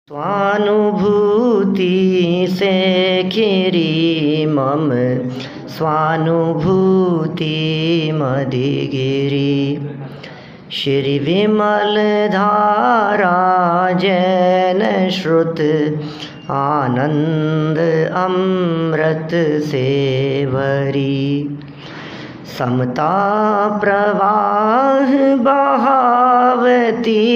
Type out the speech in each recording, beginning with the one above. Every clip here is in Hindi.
स्वानुभूति से खिरी मम स्वानुभूति मधिगिरी श्री विमल धारा जैन श्रुत आनंद अमृत से भरी समता प्रवाह बहावती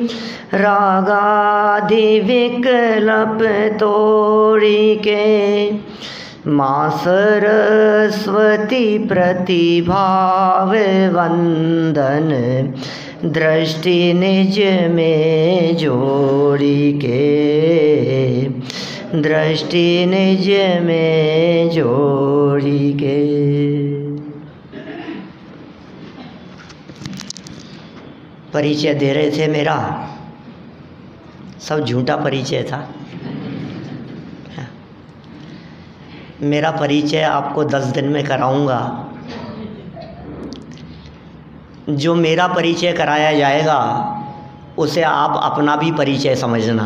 रागादि विकल्प तोड़ी के माँ सरस्वती प्रतिभाव वंदन दृष्टि निज में जोड़ी के दृष्टि निज में जोड़ी के। परिचय दे रहे थे मेरा, सब झूठा परिचय था। मेरा परिचय आपको 10 दिन में कराऊंगा। जो मेरा परिचय कराया जाएगा उसे आप अपना भी परिचय समझना,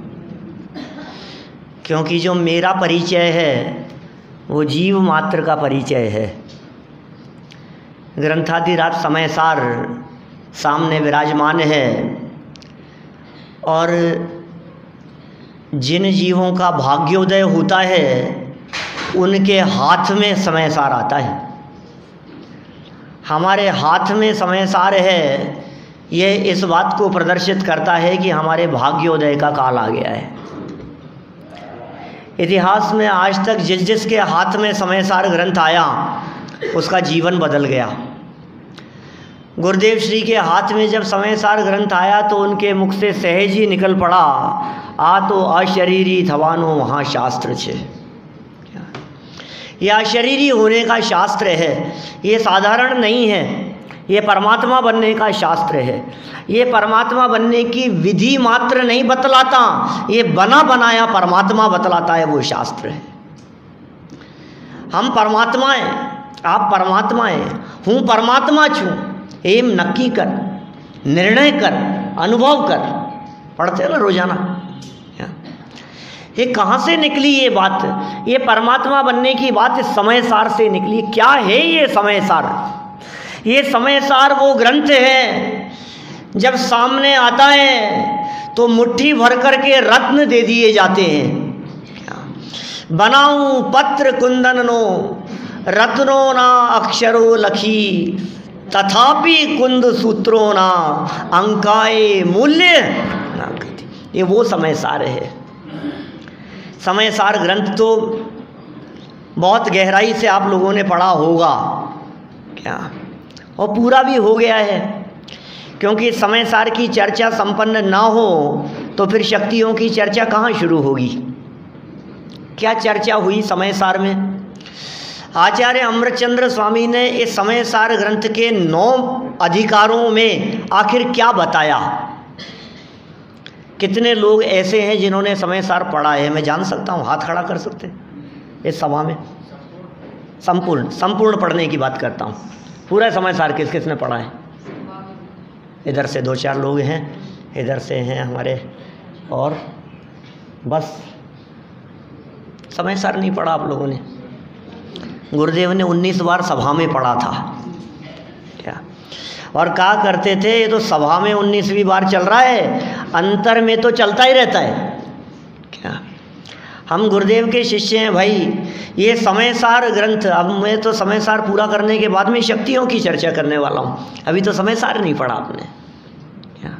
क्योंकि जो मेरा परिचय है वो जीव मात्र का परिचय है। ग्रंथाधिराज समय सार सामने विराजमान है और जिन जीवों का भाग्योदय होता है उनके हाथ में समय सार आता है। हमारे हाथ में समय सार है, यह इस बात को प्रदर्शित करता है कि हमारे भाग्योदय का काल आ गया है। इतिहास में आज तक जिस जिसके हाथ में समय सार ग्रंथ आया उसका जीवन बदल गया। गुरुदेव श्री के हाथ में जब समय सार ग्रंथ आया तो उनके मुख से सहज ही निकल पड़ा, आ तो अशरीरी थवानो महाशास्त्र छे। यह अशरीरी होने का शास्त्र है, ये साधारण नहीं है, ये परमात्मा बनने का शास्त्र है। ये परमात्मा बनने की विधि मात्र नहीं बतलाता, ये बना बनाया परमात्मा बतलाता है, वो शास्त्र है। हम परमात्मा हैं, आप परमात्मा हैं, हूँ परमात्मा छूँ, एम नक्की कर, निर्णय कर, अनुभव कर। पढ़ते हैं ना रोजाना। ये कहाँ से निकली ये बात? ये परमात्मा बनने की बात इस समय सार से निकली। क्या है ये समय सार? ये समय सार वो ग्रंथ है, जब सामने आता है तो मुट्ठी भर कर के रत्न दे दिए जाते हैं। बनाऊं पत्र कुंदनो रत्नो ना अक्षरो लखी तथापि कुंद सूत्रों ना अंकाए मूल्य ना कथि। ये वो समय सार है। समय सार ग्रंथ तो बहुत गहराई से आप लोगों ने पढ़ा होगा क्या, और पूरा भी हो गया है, क्योंकि समय सार की चर्चा संपन्न ना हो तो फिर शक्तियों की चर्चा कहाँ शुरू होगी। क्या चर्चा हुई समय सार में? आचार्य अमृतचंद्र स्वामी ने इस समय सार ग्रंथ के 9 अधिकारों में आखिर क्या बताया? कितने लोग ऐसे हैं जिन्होंने समय सार पढ़ा है? मैं जान सकता हूँ, हाथ खड़ा कर सकते हैं इस सभा में। संपूर्ण पढ़ने की बात करता हूँ। पूरा समय सार किस किसने पढ़ा है? इधर से 2-4 लोग हैं, इधर से हैं हमारे, और बस समय सार नहीं पढ़ा आप लोगों ने। गुरुदेव ने 19 बार सभा में पढ़ा था क्या, और कहा करते थे ये तो सभा में 19वीं बार चल रहा है, अंतर में तो चलता ही रहता है क्या। हम गुरुदेव के शिष्य हैं भाई। ये समय सार ग्रंथ, अब मैं तो समय सार पूरा करने के बाद में शक्तियों की चर्चा करने वाला हूँ। अभी तो समय सार नहीं पढ़ा आपने क्या।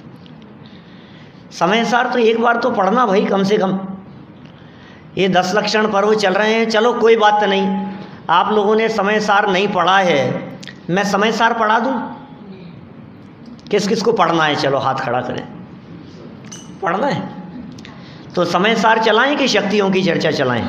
समय सार तो एक बार तो पढ़ना भाई कम से कम। ये 10 लक्षण पर्व चल रहे हैं, चलो कोई बात नहीं, आप लोगों ने समय सार नहीं पढ़ा है, मैं समय सार पढ़ा दूं? किस किस को पढ़ना है? चलो हाथ खड़ा करें। पढ़ना है तो समय सार चलाएं कि शक्तियों की चर्चा चलाएं?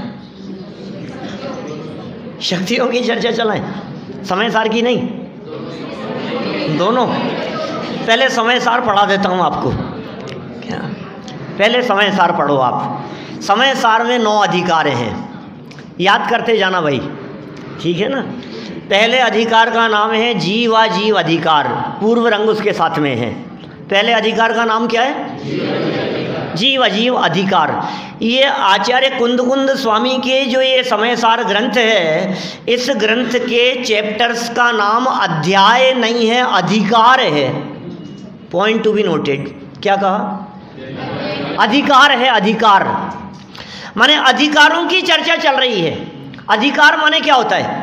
शक्तियों की चर्चा चलाएं, समय सार की नहीं, दोनों। पहले समय सार पढ़ा देता हूं आपको क्या। पहले समय सार पढ़ो आप। समय सार में 9 अधिकार हैं, याद करते जाना भाई, ठीक है ना। पहले अधिकार का नाम है जीवाजीव अधिकार, पूर्व रंग उसके साथ में है। पहले अधिकार का नाम क्या है? जीव अजीव अधिकार। ये आचार्य कुंद स्वामी के जो ये समय सार ग्रंथ है, इस ग्रंथ के चैप्टर्स का नाम अध्याय नहीं है, अधिकार है। Point to be noted. क्या कहा? अधिकार है। अधिकार माने अधिकारों की चर्चा चल रही है। अधिकार माने क्या होता है?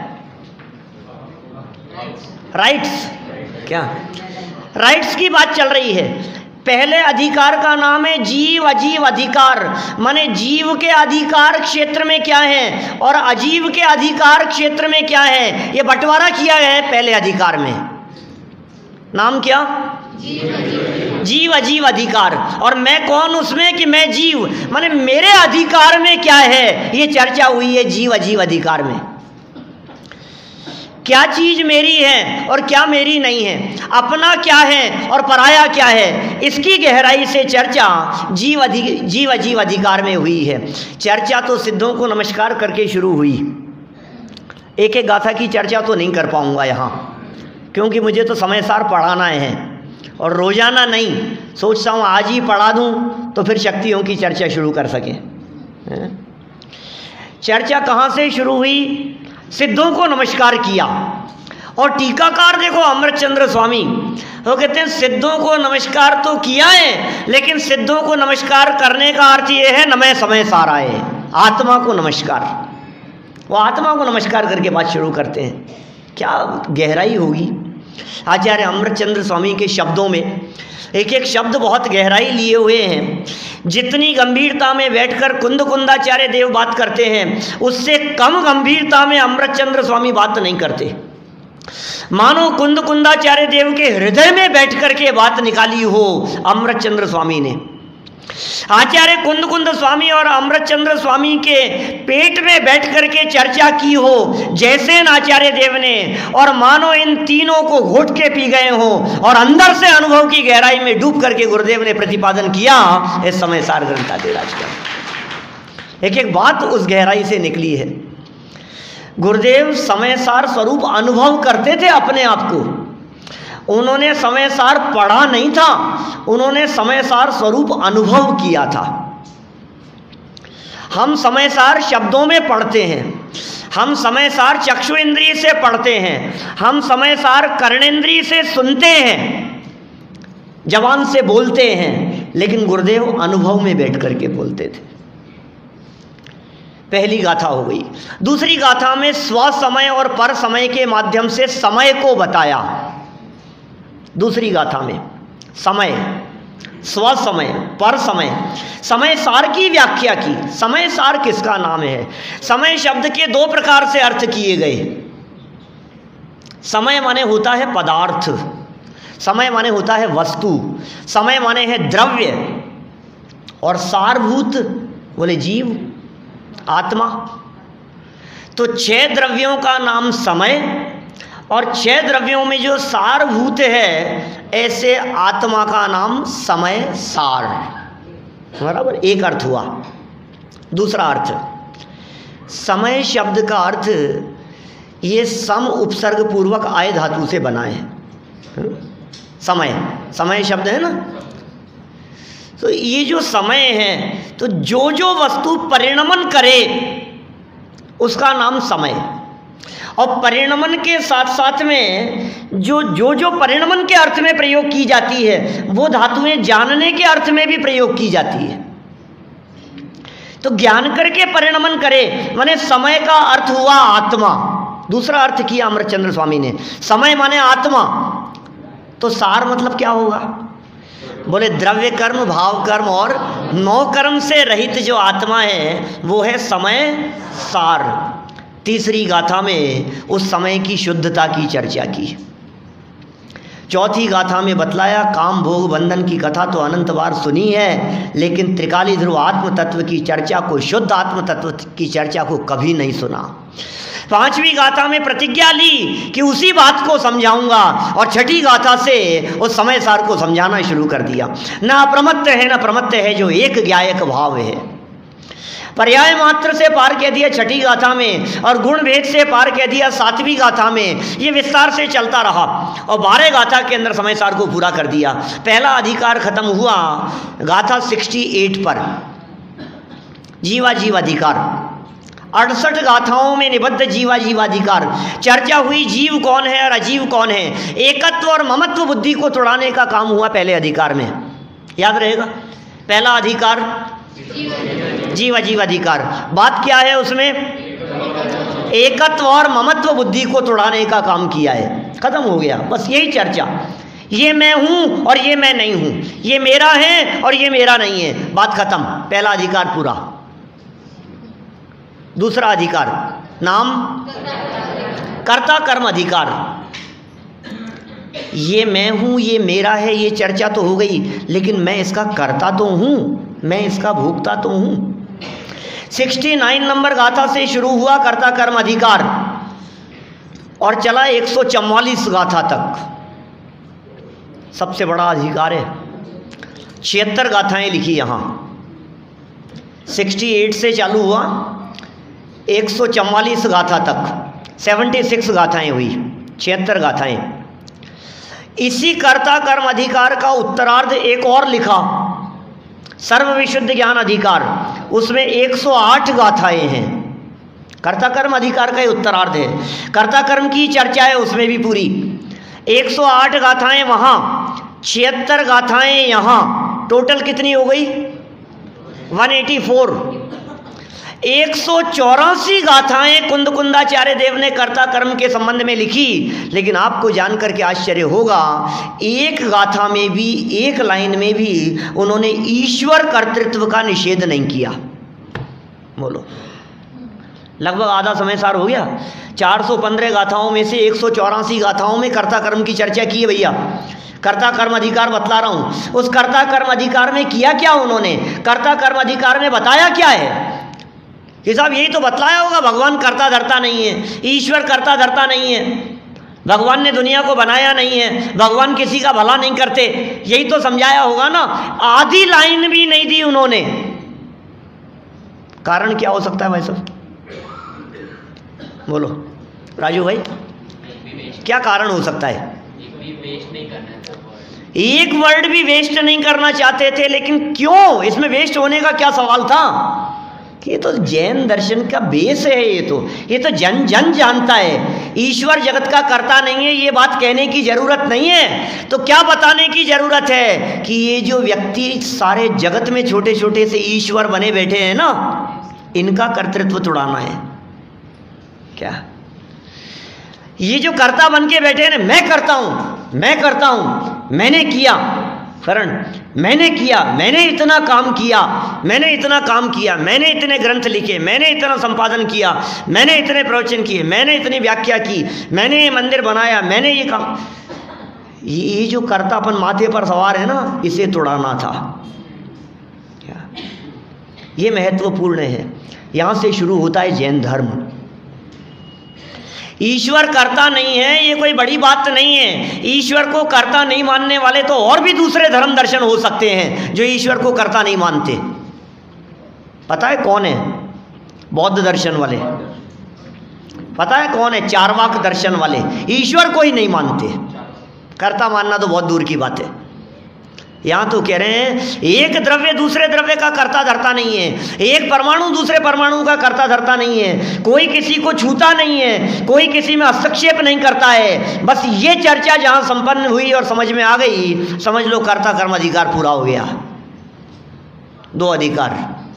राइट्स। क्या राइट्स की बात चल रही है। पहले अधिकार का नाम है जीव अजीव अधिकार, माने जीव के अधिकार क्षेत्र में क्या है और अजीव के अधिकार क्षेत्र में क्या है, ये बंटवारा किया गया है पहले अधिकार में। नाम क्या? जीव अजीव अधिकार। और मैं कौन उसमें कि मैं जीव, माने मेरे अधिकार में क्या है, ये चर्चा हुई है जीव अजीव अधिकार में। क्या चीज मेरी है और क्या मेरी नहीं है, अपना क्या है और पराया क्या है, इसकी गहराई से चर्चा जीव अजीव अधिकार में हुई है। चर्चा तो सिद्धों को नमस्कार करके शुरू हुई। एक एक गाथा की चर्चा तो नहीं कर पाऊंगा यहाँ, क्योंकि मुझे तो समय सार पढ़ाना है और रोजाना नहीं। सोचता हूँ आज ही पढ़ा दूँ तो फिर शक्तियों की चर्चा शुरू कर सकें। चर्चा कहाँ से शुरू हुई? सिद्धों को नमस्कार किया। और टीकाकार देखो अमृतचंद्र स्वामी, वो कहते हैं सिद्धों को नमस्कार तो किया है, लेकिन सिद्धों को नमस्कार करने का अर्थ ये है नमः समय साराए, आत्मा को नमस्कार। वो आत्मा को नमस्कार करके बात शुरू करते हैं। क्या गहराई होगी आचार्य अमृतचंद्र स्वामी के शब्दों में। एक एक शब्द बहुत गहराई लिए हुए हैं। जितनी गंभीरता में बैठकर कुंदाचार्य देव बात करते हैं, उससे कम गंभीरता में अमृतचंद्र स्वामी बात नहीं करते। मानो कुंदाचार्य देव के हृदय में बैठ करके बात निकाली हो अमृतचंद्र स्वामी ने। आचार्य कुंद स्वामी और अमृतचंद्र स्वामी के पेट में बैठ करके चर्चा की हो जैसे आचार्य देव ने, और मानो इन तीनों को घोट के पी गए हो और अंदर से अनुभव की गहराई में डूब करके गुरुदेव ने प्रतिपादन किया इस समय सार ग्रंथाधिराज का। एक एक बात उस गहराई से निकली है। गुरुदेव समय सार स्वरूप अनुभव करते थे अपने आप को। उन्होंने समय सार पढ़ा नहीं था, उन्होंने समय सार स्वरूप अनुभव किया था। हम समय सार शब्दों में पढ़ते हैं, हम समय सार चक्षु इंद्रिय से पढ़ते हैं, हम समय सार कर्णेंद्रिय से सुनते हैं, जबान से बोलते हैं, लेकिन गुरुदेव अनुभव में बैठ करके बोलते थे। पहली गाथा हो गई। दूसरी गाथा में स्व समय और पर समय के माध्यम से समय को बताया। दूसरी गाथा में समय, स्व समय, पर समय, समय सार की व्याख्या की। समय सार किसका नाम है? समय शब्द के दो प्रकार से अर्थ किए गए। समय माने होता है पदार्थ, समय माने होता है वस्तु, समय माने है द्रव्य, और सारभूत बोले जीव आत्मा। तो 6 द्रव्यों का नाम समय, और 6 द्रव्यों में जो सारभूत है, ऐसे आत्मा का नाम समय सार। बराबर, एक अर्थ हुआ। दूसरा अर्थ, समय शब्द का अर्थ ये सम उपसर्ग पूर्वक आय धातु से बना है। समय, समय शब्द है ना, तो ये जो समय है, तो जो जो वस्तु परिणमन करे उसका नाम समय। और परिणमन के साथ साथ में जो परिणमन के अर्थ में प्रयोग की जाती है, वो धातुएं जानने के अर्थ में भी प्रयोग की जाती है। तो ज्ञान करके परिणमन करे, माने समय का अर्थ हुआ आत्मा। दूसरा अर्थ किया अमृतचंद्र स्वामी ने, समय माने आत्मा। तो सार मतलब क्या होगा? बोले द्रव्य कर्म, भाव कर्म और 9 कर्म से रहित जो आत्मा है वो है समय सार। तीसरी गाथा में उस समय की शुद्धता की चर्चा की। चौथी गाथा में बतलाया काम भोग बंधन की कथा तो अनंत बार सुनी है, लेकिन त्रिकाली ध्रुव आत्म तत्व की चर्चा को, शुद्ध आत्म तत्व की चर्चा को कभी नहीं सुना। पांचवी गाथा में प्रतिज्ञा ली कि उसी बात को समझाऊंगा, और छठी गाथा से उस समय सार को समझाना शुरू कर दिया। न अप्रमत्त है न प्रमत्त है जो एक ज्ञायक भाव है। पर्याय मात्र से पार कह दिया छठी गाथा में, और गुण भेद से पार कह दिया 7वीं गाथा में। ये विस्तार से चलता रहा और 12 गाथा के अंदर समय सार को पूरा कर दिया। पहला अधिकार खत्म हुआ गाथा 68 पर, जीवा जीवाधिकार। 68 गाथाओं में निबद्ध जीवा जीवाधिकार चर्चा हुई। जीव कौन है और अजीव कौन है, एकत्व और ममत्व बुद्धि को तोड़ाने का काम हुआ पहले अधिकार में। याद रहेगा, पहला अधिकार जीवा जीवाधिकार। बात क्या है उसमें, एकत्व और ममत्व बुद्धि को तोड़ाने का काम किया है। खत्म हो गया, बस यही चर्चा। ये मैं हूं और ये मैं नहीं हूं, ये मेरा है और ये मेरा नहीं है, बात खत्म। पहला अधिकार पूरा। दूसरा अधिकार नाम कर्ता कर्म अधिकार। ये मैं हूं, ये मेरा है, ये चर्चा तो हो गई, लेकिन मैं इसका कर्ता तो हूं, मैं इसका भोक्ता तो हूं। 69 नंबर गाथा से शुरू हुआ कर्ता कर्म अधिकार और चला 144 गाथा तक। सबसे बड़ा अधिकार है। 76 गाथाएं लिखी यहां। 68 से चालू हुआ 144 गाथा तक, 76 गाथाएं हुई, 76 गाथाएं। इसी कर्ता कर्म अधिकार का उत्तरार्ध एक और लिखा, सर्व विशुद्ध ज्ञान अधिकार। उसमें 108 गाथाएं हैं। कर्ता कर्म अधिकार का ही उत्तरार्ध है, कर्ता कर्म की चर्चा है उसमें भी पूरी। 108 गाथाएं वहां, 76 गाथाएं यहां, टोटल कितनी हो गई 184। 184 गाथाएं कुंदकुंदाचार्य देव ने कर्ता कर्म के संबंध में लिखी, लेकिन आपको जानकर के आश्चर्य होगा, एक गाथा में भी, एक लाइन में भी उन्होंने ईश्वर कर्तृत्व का निषेध नहीं किया। बोलो, लगभग आधा समय सार हो गया। 415 गाथाओं में से 184 गाथाओं में कर्ता कर्म की चर्चा की है भैया। कर्ता कर्म अधिकार बतला रहा हूं। उस कर्ता कर्म अधिकार में किया क्या उन्होंने, कर्ता कर्म अधिकार में बताया क्या है कि साहब यही तो बतलाया होगा, भगवान कर्ता धर्ता नहीं है, ईश्वर कर्ता धर्ता नहीं है, भगवान ने दुनिया को बनाया नहीं है, भगवान किसी का भला नहीं करते, यही तो समझाया होगा ना। आधी लाइन भी नहीं दी उन्होंने। कारण क्या हो सकता है भाई साहब, बोलो राजू भाई, क्या कारण हो सकता है? एक वर्ड भी वेस्ट नहीं करना चाहते थे, लेकिन क्यों, इसमें वेस्ट होने का क्या सवाल था? कि ये तो जैन दर्शन का बेस है, ये तो जन जन जानता है ईश्वर जगत का कर्ता नहीं है, ये बात कहने की जरूरत नहीं है। तो क्या बताने की जरूरत है कि ये जो व्यक्ति सारे जगत में छोटे छोटे से ईश्वर बने बैठे हैं ना, इनका कर्तृत्व तोड़ाना है क्या? ये जो कर्ता बन के बैठे हैं ना, मैं करता हूं, मैं करता हूं, मैंने किया, करण मैंने किया, मैंने इतना काम किया, मैंने इतना काम किया, मैंने इतने ग्रंथ लिखे, मैंने इतना संपादन किया, मैंने इतने प्रवचन किए, मैंने इतनी व्याख्या की, मैंने ये मंदिर बनाया, मैंने ये काम, ये जो कर्तापन माथे पर सवार है ना, इसे तोड़ाना था क्या? ये महत्वपूर्ण है। यहां से शुरू होता है जैन धर्म। ईश्वर कर्ता नहीं है, ये कोई बड़ी बात नहीं है। ईश्वर को कर्ता नहीं मानने वाले तो और भी दूसरे धर्म दर्शन हो सकते हैं जो ईश्वर को कर्ता नहीं मानते। पता है कौन है? बौद्ध दर्शन वाले। पता है कौन है? चार्वाक दर्शन वाले। ईश्वर को ही नहीं मानते, कर्ता मानना तो बहुत दूर की बात है। यहाँ तो कह रहे हैं एक द्रव्य दूसरे द्रव्य का कर्ता धरता नहीं है, एक परमाणु दूसरे परमाणु का कर्ता धरता नहीं है, कोई किसी को छूता नहीं है, कोई किसी में हस्तक्षेप नहीं करता है। बस ये चर्चा जहाँ संपन्न हुई और समझ में आ गई, समझ लो कर्ता कर्म अधिकार पूरा हो गया। 2 अधिकार,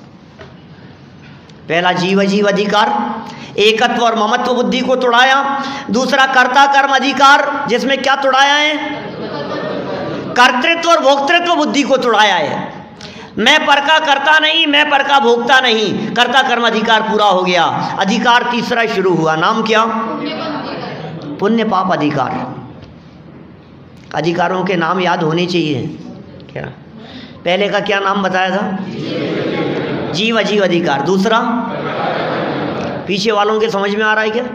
पहला जीव जीव अधिकार, एकत्व और ममत्व बुद्धि को तोड़ाया। दूसरा कर्ता कर्म अधिकार, जिसमें क्या तोड़ाया है? कर्तृत्व और भोक्तृत्व बुद्धि को तोड़ाया है। मैं पर का कर्ता नहीं, मैं पर का भोक्ता नहीं, कर्ता कर्म अधिकार पूरा हो गया। अधिकार तीसरा शुरू हुआ, नाम क्या? पुण्य पाप अधिकार। अधिकारों के नाम याद होने चाहिए क्या? पहले का क्या नाम बताया था? जीव अजीव अधिकार। दूसरा, पीछे वालों के समझ में आ रहा है क्या?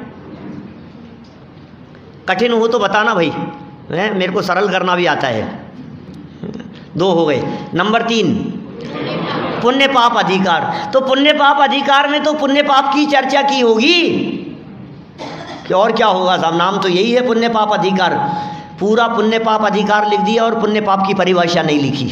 कठिन हो तो बताना भाई, मेरे को सरल करना भी आता है। 2 हो गए। नंबर 3, पुण्य पाप अधिकार। तो पुण्य पाप अधिकार में तो पुण्य पाप की चर्चा की होगी कि और क्या होगा साहब, नाम तो यही है पुण्य पाप अधिकार। पूरा पुण्य पाप अधिकार लिख दिया और पुण्य पाप की परिभाषा नहीं लिखी,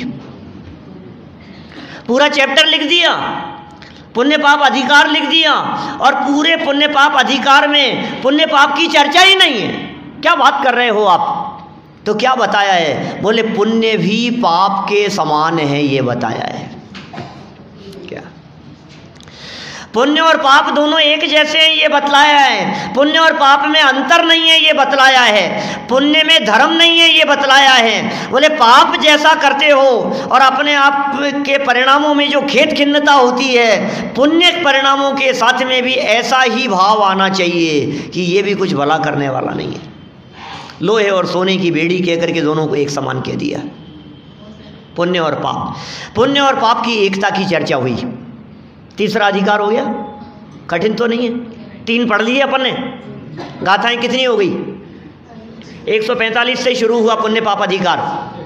पूरा चैप्टर लिख दिया, पुण्य पाप अधिकार लिख दिया और पूरे पुण्य पाप अधिकार में पुण्य पाप की चर्चा ही नहीं है। क्या बात कर रहे हो आप? तो क्या बताया है? बोले पुण्य भी पाप के समान है, ये बताया है। क्या पुण्य और पाप दोनों एक जैसे हैं, ये बतलाया है। पुण्य और पाप में अंतर नहीं है, ये बतलाया है। पुण्य में धर्म नहीं है, ये बतलाया है। बोले पाप जैसा करते हो और अपने आप के परिणामों में जो खेद खिन्नता होती है, पुण्य परिणामों के साथ में भी ऐसा ही भाव आना चाहिए कि ये भी कुछ भला करने वाला नहीं है। लोहे और सोने की बेड़ी कह करके दोनों को एक समान कह दिया, पुण्य और पाप। पुण्य और पाप की एकता की चर्चा हुई। तीसरा अधिकार हो गया, कठिन तो नहीं है, 3 पढ़ लिए अपन ने। गाथाएं कितनी हो गई? 145 से शुरू हुआ पुण्य पाप अधिकार,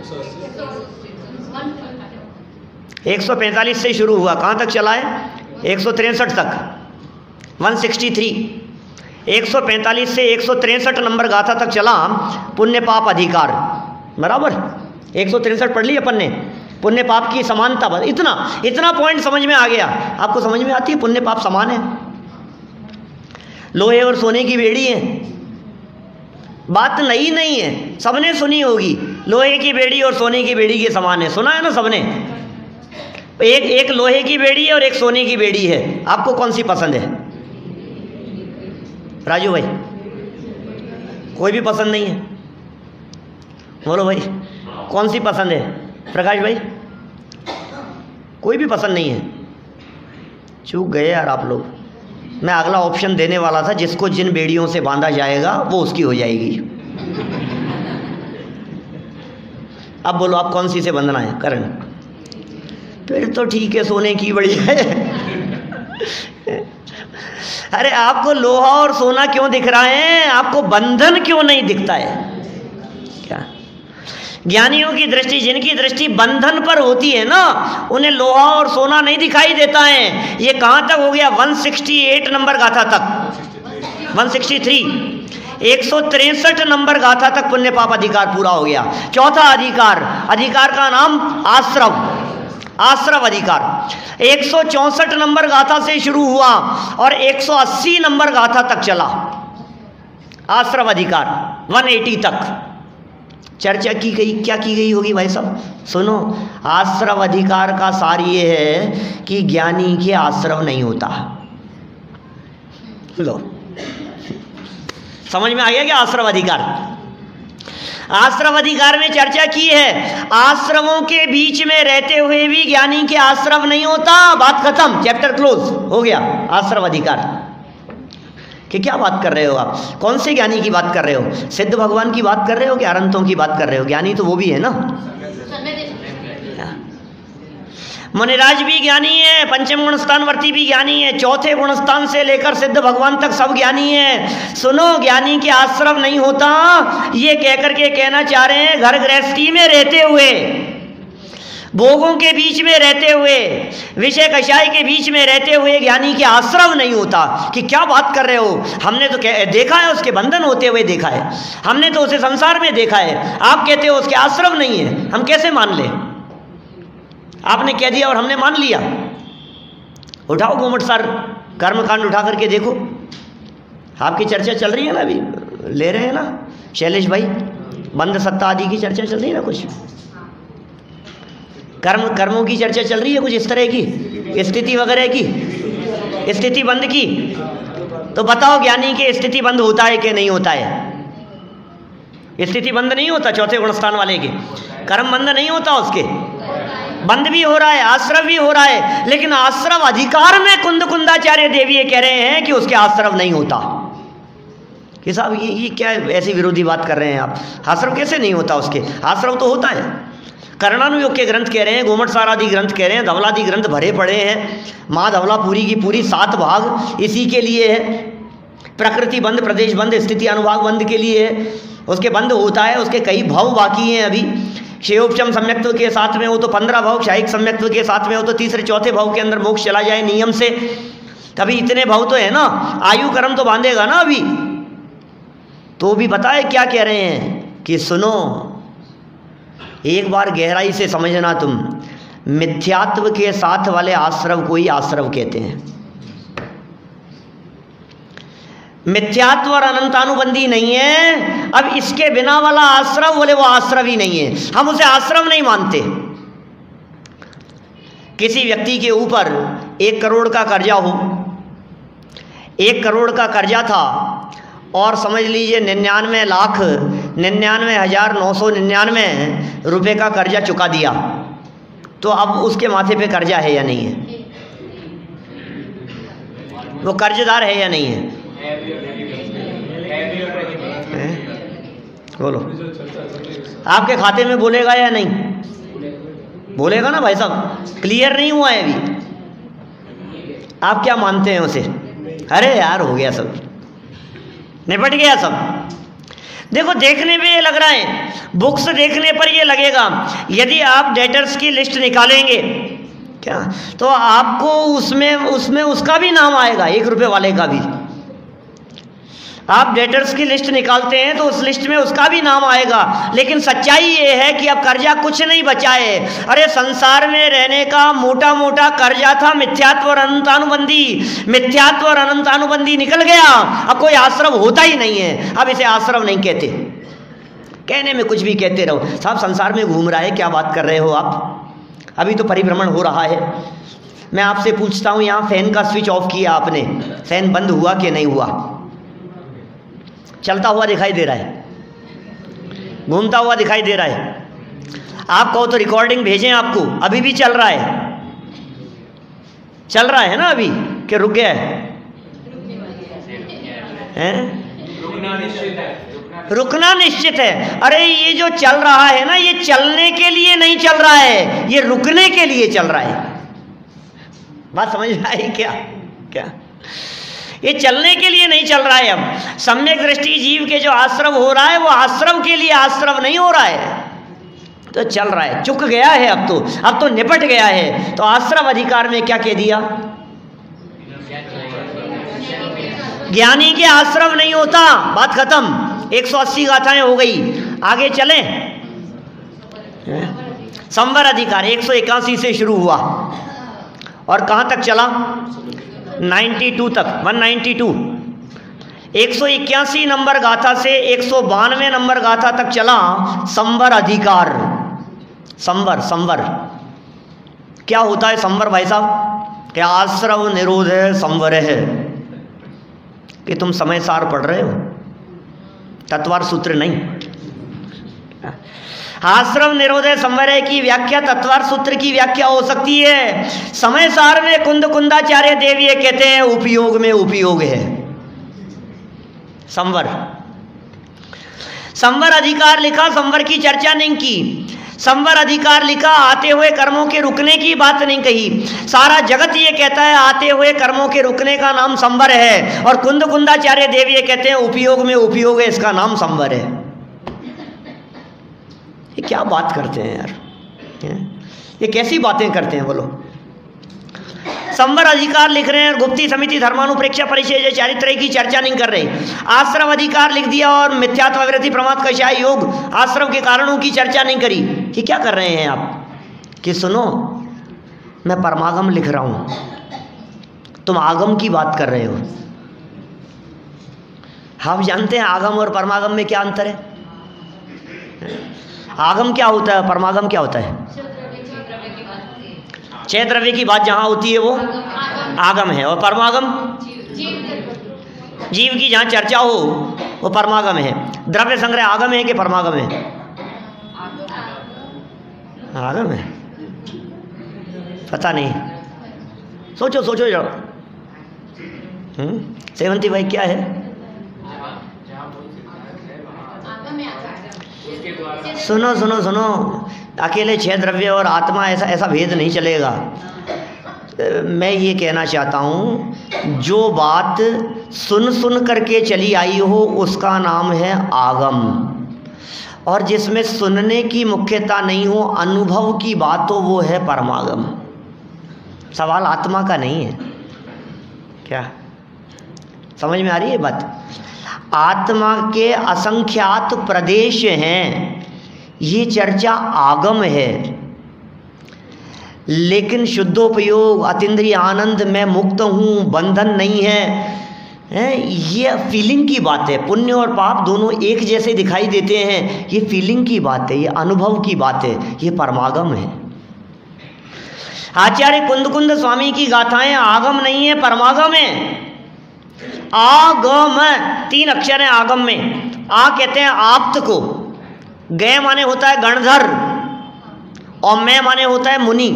145 से शुरू हुआ, कहाँ तक चला है? 163 तक, 163। 145 से 163 नंबर गाथा तक चला पुण्य पाप अधिकार, बराबर। 163 पढ़ ली अपन ने, पुण्य पाप की समानता। बस इतना पॉइंट समझ में आ गया। आपको समझ में आती है पुण्य पाप समान है, लोहे और सोने की बेड़ी है। बात नई नहीं है, सबने सुनी होगी, लोहे की बेड़ी और सोने की बेड़ी के समान है, सुना है ना सबने। एक लोहे की बेड़ी है और एक सोने की बेड़ी है, आपको कौन सी पसंद है? राजू भाई, कोई भी पसंद नहीं है? बोलो भाई, कौन सी पसंद है? प्रकाश भाई, कोई भी पसंद नहीं है? चूक गए यार आप लोग। मैं अगला ऑप्शन देने वाला था, जिसको जिन बेड़ियों से बांधा जाएगा वो उसकी हो जाएगी। अब बोलो आप कौन सी से बंधना है? करण, फिर तो ठीक है, सोने की बढ़िया है। अरे आपको लोहा और सोना क्यों दिख रहा है? आपको बंधन क्यों नहीं दिखता है? क्या ज्ञानियों की दृष्टि, जिनकी दृष्टि बंधन पर होती है ना, उन्हें लोहा और सोना नहीं दिखाई देता है। ये कहाँ तक हो गया? 168 नंबर गाथा तक, 163, 163 नंबर गाथा तक पुण्य पाप अधिकार पूरा हो गया। चौथा अधिकार का नाम आश्रव अधिकार। 164 नंबर गाथा से शुरू हुआ और 180 नंबर गाथा तक चला आश्रव अधिकार, 180 तक चर्चा की गई। क्या की गई होगी भाई साहब? सुनो, आश्रव अधिकार का सार ये है कि ज्ञानी के आश्रव नहीं होता। लो, समझ में आ गया क्या आश्रव अधिकार? आश्रव अधिकार में चर्चा की है, आश्रमों के बीच में रहते हुए भी ज्ञानी के आश्रव नहीं होता। बात खत्म, चैप्टर क्लोज हो गया। आश्रव अधिकार कि क्या बात कर रहे हो आप? कौन से ज्ञानी की बात कर रहे हो? सिद्ध भगवान की बात कर रहे हो कि अनंतों की बात कर रहे हो? ज्ञानी तो वो भी है ना। मुनिराज भी ज्ञानी है, पंचम गुणस्थानवर्ती भी ज्ञानी है, चौथे गुणस्थान से लेकर सिद्ध भगवान तक सब ज्ञानी है। सुनो, ज्ञानी के आश्रव नहीं होता, ये कहकर के कहना चाह रहे हैं घर गृहस्थी में रहते हुए, भोगों के बीच में रहते हुए, विषय कषाय के बीच में रहते हुए ज्ञानी के आश्रव नहीं होता। कि क्या बात कर रहे हो? हमने तो देखा है, उसके बंधन होते हुए देखा है, हमने तो उसे संसार में देखा है। आप कहते हो उसके आश्रव नहीं है, हम कैसे मान ले? आपने कह दिया और हमने मान लिया। उठाओ गोमट सार कर्मकांड उठा करके देखो, आपकी चर्चा चल रही है ना, अभी ले रहे हैं ना शैलेश भाई, बंध सत्ता आदि की चर्चा चल रही है ना, कुछ कर्मों की चर्चा चल रही है, कुछ इस तरह की स्थिति वगैरह की, स्थिति बंध की। तो बताओ ज्ञानी के स्थिति बंध होता है कि नहीं होता है? स्थिति बंद नहीं होता चौथे गुणस्थान वाले के, कर्म बंद नहीं होता, उसके बंद भी हो रहा है, आश्रव भी हो रहा है। लेकिन आश्रव अधिकार में कुंदाचार्य देवी कह रहे हैं कि उसके आश्रव नहीं होता। कि साहब ये क्या ऐसी विरोधी बात कर रहे हैं आप? आश्रव कैसे नहीं होता? उसके आश्रव तो होता है। कर्णानुयोग के ग्रंथ कह रहे हैं, गोमट सार आदि ग्रंथ कह रहे हैं, धवलादि ग्रंथ भरे पड़े हैं। माँ धवला पूरी की पूरी 7 भाग इसी के लिए है। प्रकृति बंध, प्रदेश बंध, स्थिति अनुभाग बंध के लिए है। उसके बंध होता है, उसके कई भाव बाकी हैं अभी। क्षयोपशम सम्यक्त्व के साथ में हो तो 15 भाव, क्षायिक सम्यक्त्व के साथ में हो तो तीसरे चौथे भाव के अंदर मोक्ष चला जाए नियम से। तभी इतने भाव तो है ना, आयु कर्म तो बांधेगा ना अभी। तो भी बताए क्या कह रहे हैं कि सुनो, एक बार गहराई से समझना तुम, मिथ्यात्व के साथ वाले आश्रव को ही आश्रव कहते हैं। मिथ्यात्व और अनंतानुबंधी नहीं है। अब इसके बिना वाला आश्रव बोले वो आश्रव ही नहीं है, हम उसे आश्रव नहीं मानते। किसी व्यक्ति के ऊपर 1 करोड़ का कर्जा हो, 1 करोड़ का कर्जा था और समझ लीजिए 99,99,999 रुपये का कर्जा चुका दिया, तो अब उसके माथे पे कर्जा है या नहीं है? वो कर्जदार है या नहीं है? बोलो, आपके खाते में बोलेगा या नहीं? बोलेगा ना भाई साहब। क्लियर नहीं हुआ है अभी, आप क्या मानते हैं उसे? अरे यार हो गया सब, निपट गया सब। देखो देखने में ये लग रहा है, बुक्स देखने पर ये लगेगा, यदि आप डेटर्स की लिस्ट निकालेंगे क्या तो आपको उसमें उसका भी नाम आएगा, 1 रुपये वाले का भी। आप डेटर्स की लिस्ट निकालते हैं तो उस लिस्ट में उसका भी नाम आएगा। लेकिन सच्चाई ये है कि अब कर्जा कुछ नहीं बचा है। अरे संसार में रहने का मोटा मोटा कर्जा था मिथ्यात्व और अनंतानुबंधी। मिथ्यात्व और अनंतानुबंधी निकल गया, अब कोई आश्रव होता ही नहीं है। अब इसे आश्रव नहीं कहते, कहने में कुछ भी कहते रहो। साहब संसार में घूम रहा है, क्या बात कर रहे हो आप? अभी तो परिभ्रमण हो रहा है। मैं आपसे पूछता हूँ, यहाँ फैन का स्विच ऑफ किया आपने, फैन बंद हुआ कि नहीं हुआ? चलता हुआ दिखाई दे रहा है, घूमता हुआ दिखाई दे रहा है। आप कहो तो रिकॉर्डिंग भेजें आपको, अभी भी चल रहा है, चल रहा है ना अभी कि रुक गया है? रुकना निश्चित है। अरे ये जो चल रहा है ना, ये चलने के लिए नहीं चल रहा है, ये रुकने के लिए चल रहा है। बात समझ में आई क्या? ये चलने के लिए नहीं चल रहा है। अब सम्यक दृष्टि जीव के जो आश्रव हो रहा है वो आश्रव के लिए आश्रव नहीं हो रहा है, तो चल रहा है, चुक गया है, अब तो निपट गया है। तो आश्रव अधिकार में क्या कह दिया? ज्ञानी के आश्रव नहीं होता, बात खत्म। 180 गाथाएं हो गई, आगे चलें। संवर अधिकार 181 से शुरू हुआ और कहाँ तक चला? 92 तक, 192। 181 नंबर गाथा से 192 नंबर गाथा तक चला संवर अधिकार। संवर क्या होता है संवर भाई साहब? क्या आश्रव निरोध है, संवर है? कि तुम समय सार पढ़ रहे हो, तत्वार सूत्र नहीं। आश्रव निरोधय संवरय की व्याख्या तत्वार सूत्र की व्याख्या हो सकती है। समय सार में कुंदाचार्य देव ये कहते हैं उपयोग में उपयोग है। संवर अधिकार लिखा, संवर की चर्चा नहीं की। संवर अधिकार लिखा, आते हुए कर्मों के रुकने की बात नहीं कही। सारा जगत ये कहता है आते हुए कर्मों के रुकने का नाम संवर है, और कुंदाचार्य देव ये कहते हैं उपयोग में उपयोग है, इसका नाम संवर है। ये क्या बात करते हैं यार, ये कैसी बातें करते हैं बोलो? संवर अधिकार लिख रहे हैं, गुप्ती समिति धर्मानुप्रेक्षा परिचय चारित्र की चर्चा नहीं कर रहे। आश्रव अधिकार लिख दिया और मिथ्यात्व विरति प्रमाद कषाय योग आश्रव के कारणों की चर्चा नहीं करी। ये क्या कर रहे हैं आप? कि सुनो, मैं परमागम लिख रहा हूं, तुम आगम की बात कर रहे हो। आप जानते हैं आगम और परमागम में क्या अंतर है? आगम क्या होता है, परमागम क्या होता है? 6 द्रव्य की बात जहाँ होती है वो आगम है, और परमागम जीव की जहाँ चर्चा हो वो परमागम है। द्रव्य संग्रह आगम है कि परमागम है? आगम है, पता नहीं, सोचो जाओ। सेवंती भाई क्या है? सुनो, अकेले 6 द्रव्य और आत्मा ऐसा भेद नहीं चलेगा। मैं ये कहना चाहता हूँ, जो बात सुन करके चली आई हो उसका नाम है आगम, और जिसमें सुनने की मुख्यता नहीं हो, अनुभव की बात हो, वो है परमागम। सवाल आत्मा का नहीं है। क्या समझ में आ रही है बात? आत्मा के असंख्यात प्रदेश हैं, ये चर्चा आगम है। लेकिन शुद्धोपयोग, अतीन्द्रिय आनंद, मैं मुक्त हूँ, बंधन नहीं है, ये फीलिंग की बात है। पुण्य और पाप दोनों एक जैसे दिखाई देते हैं, ये फीलिंग की बात है, ये अनुभव की बात है, ये परमागम है। आचार्य कुंद स्वामी की गाथाएं आगम नहीं है, परमागम है। आगम 3 अक्षर है आगम में। आ कहते हैं आप्त को, गय माने होता है गणधर, और मैं माने होता है मुनि।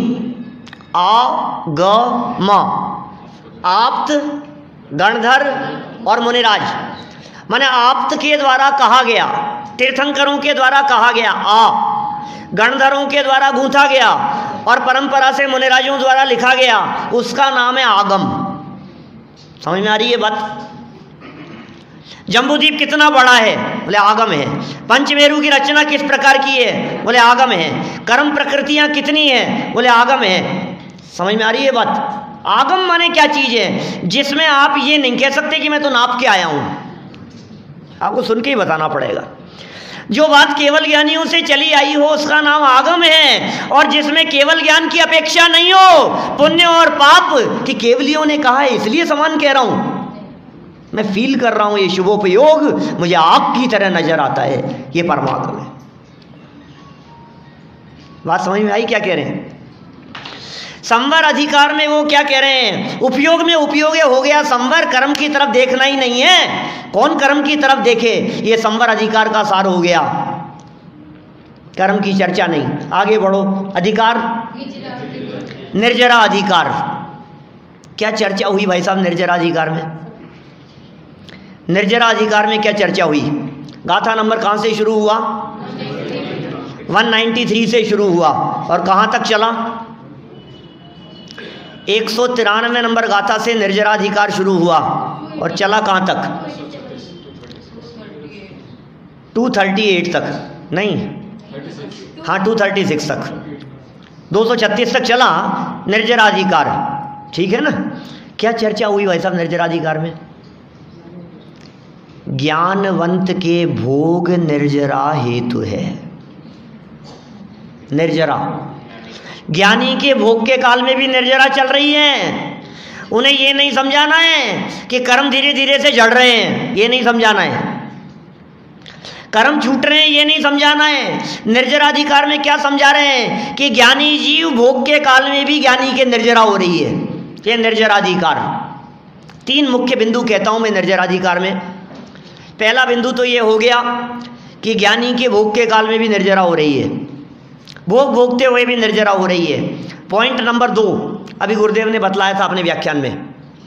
आगम, आप्त, गणधर और मुनिराज। माने आप्त के द्वारा कहा गया, तीर्थंकरों के द्वारा कहा गया आ, गणधरों के द्वारा गूंथा गया और परंपरा से मुनिराजों द्वारा लिखा गया, उसका नाम है आगम। समझ में आ रही है बात? जम्बूद्वीप कितना बड़ा है? बोले आगम है। पंचमेरु की रचना किस प्रकार की है? बोले आगम है। कर्म प्रकृतियां कितनी है? बोले आगम है। समझ में आ रही है बात? आगम माने क्या चीज है? जिसमें आप ये नहीं कह सकते कि मैं तो नाप के आया हूं, आपको सुन के ही बताना पड़ेगा। जो बात केवल ज्ञानियों से चली आई हो उसका नाम आगम है, और जिसमें केवल ज्ञान की अपेक्षा नहीं हो, पुण्य और पाप कि केवलियों ने कहा है इसलिए समान कह रहा हूं, मैं फील कर रहा हूं, ये शुभोपयोग मुझे आग की तरह नजर आता है, ये परमागम है। बात समझ में आई क्या कह रहे हैं? संवर अधिकार में वो क्या कह रहे हैं? उपयोग में उपयोग हो गया संवर, कर्म की तरफ देखना ही नहीं है। कौन कर्म की तरफ देखे? ये संवर अधिकार का सार हो गया, कर्म की चर्चा नहीं। आगे बढ़ो। अधिकार निर्जरा अधिकार, क्या चर्चा हुई भाई साहब निर्जरा अधिकार में? निर्जरा अधिकार में क्या चर्चा हुई? गाथा नंबर कहां से शुरू हुआ? 193 से शुरू हुआ और कहां तक चला? 193 नंबर गाथा से निर्जराधिकार शुरू हुआ और चला कहां तक? 238 तक नहीं, हाँ 236 तक, 236 तक चला निर्जराधिकार। ठीक है ना? क्या चर्चा हुई भाई साहब निर्जराधिकार में? ज्ञानवंत के भोग निर्जरा हेतु है। निर्जरा, ज्ञानी के भोग के काल में भी निर्जरा चल रही है। उन्हें ये नहीं समझाना है कि कर्म धीरे धीरे से जड़ रहे हैं, ये नहीं समझाना है। कर्म छूट रहे हैं, ये नहीं समझाना है। निर्जराधिकार में क्या समझा रहे हैं? कि ज्ञानी जीव भोग के काल में भी ज्ञानी के निर्जरा हो रही है, ये निर्जराधिकार। 3 मुख्य बिंदु कहता हूं मैं निर्जराधिकार में। पहला बिंदु तो ये हो गया कि ज्ञानी के भोग के काल में भी निर्जरा हो रही है, भोग भोगते हुए भी निर्जरा हो रही है। पॉइंट नंबर 2 अभी गुरुदेव ने बतलाया था अपने व्याख्यान में।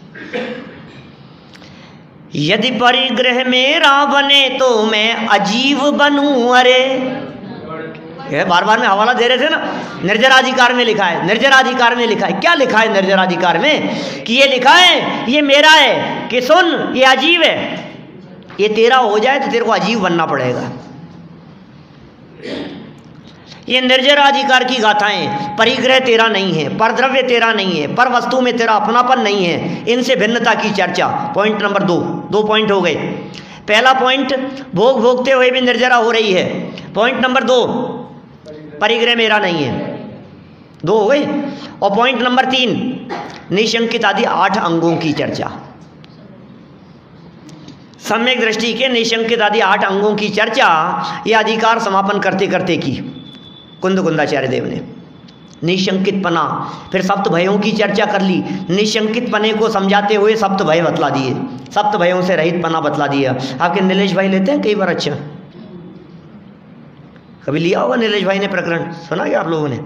यदि परिग्रह मेरा बने तो मैं अजीव बनूं। अरे बार बार में हवाला दे रहे थे ना, निर्जराधिकार में लिखा है, निर्जराधिकार में लिखा है। क्या लिखा है निर्जराधिकार में? कि ये लिखा है ये मेरा है, कि सुन ये अजीब है, ये तेरा हो जाए तो तेरे को अजीब बनना पड़ेगा। ये निर्जराधिकार की गाथाएं। परिग्रह तेरा नहीं है, परद्रव्य तेरा नहीं है, पर वस्तु में तेरा अपनापन नहीं है, इनसे भिन्नता की चर्चा। पॉइंट नंबर 2 पॉइंट हो गए। पहला पॉइंट भोग भोगते हुए भी निर्जरा हो रही है। पॉइंट नंबर 2 परिग्रह मेरा नहीं है, 2 हो गए। और पॉइंट नंबर 3 निशंकित आदि 8 अंगों की चर्चा। सम्यक दृष्टि के निशंकित आदि 8 अंगों की चर्चा यह अधिकार समापन करते करते की कुंदाचार्य देव ने। निशंकित पना, फिर सप्त भयों की चर्चा कर ली। निशंकित पने को समझाते हुए सप्त भय बतला दिए, सप्त भयों से रहित पना बतला दिया। आपके नीलेश भाई लेते हैं कई बार? अच्छा, कभी लिया होगा नीलेश भाई ने प्रकरण, सुना क्या आप लोगों ने?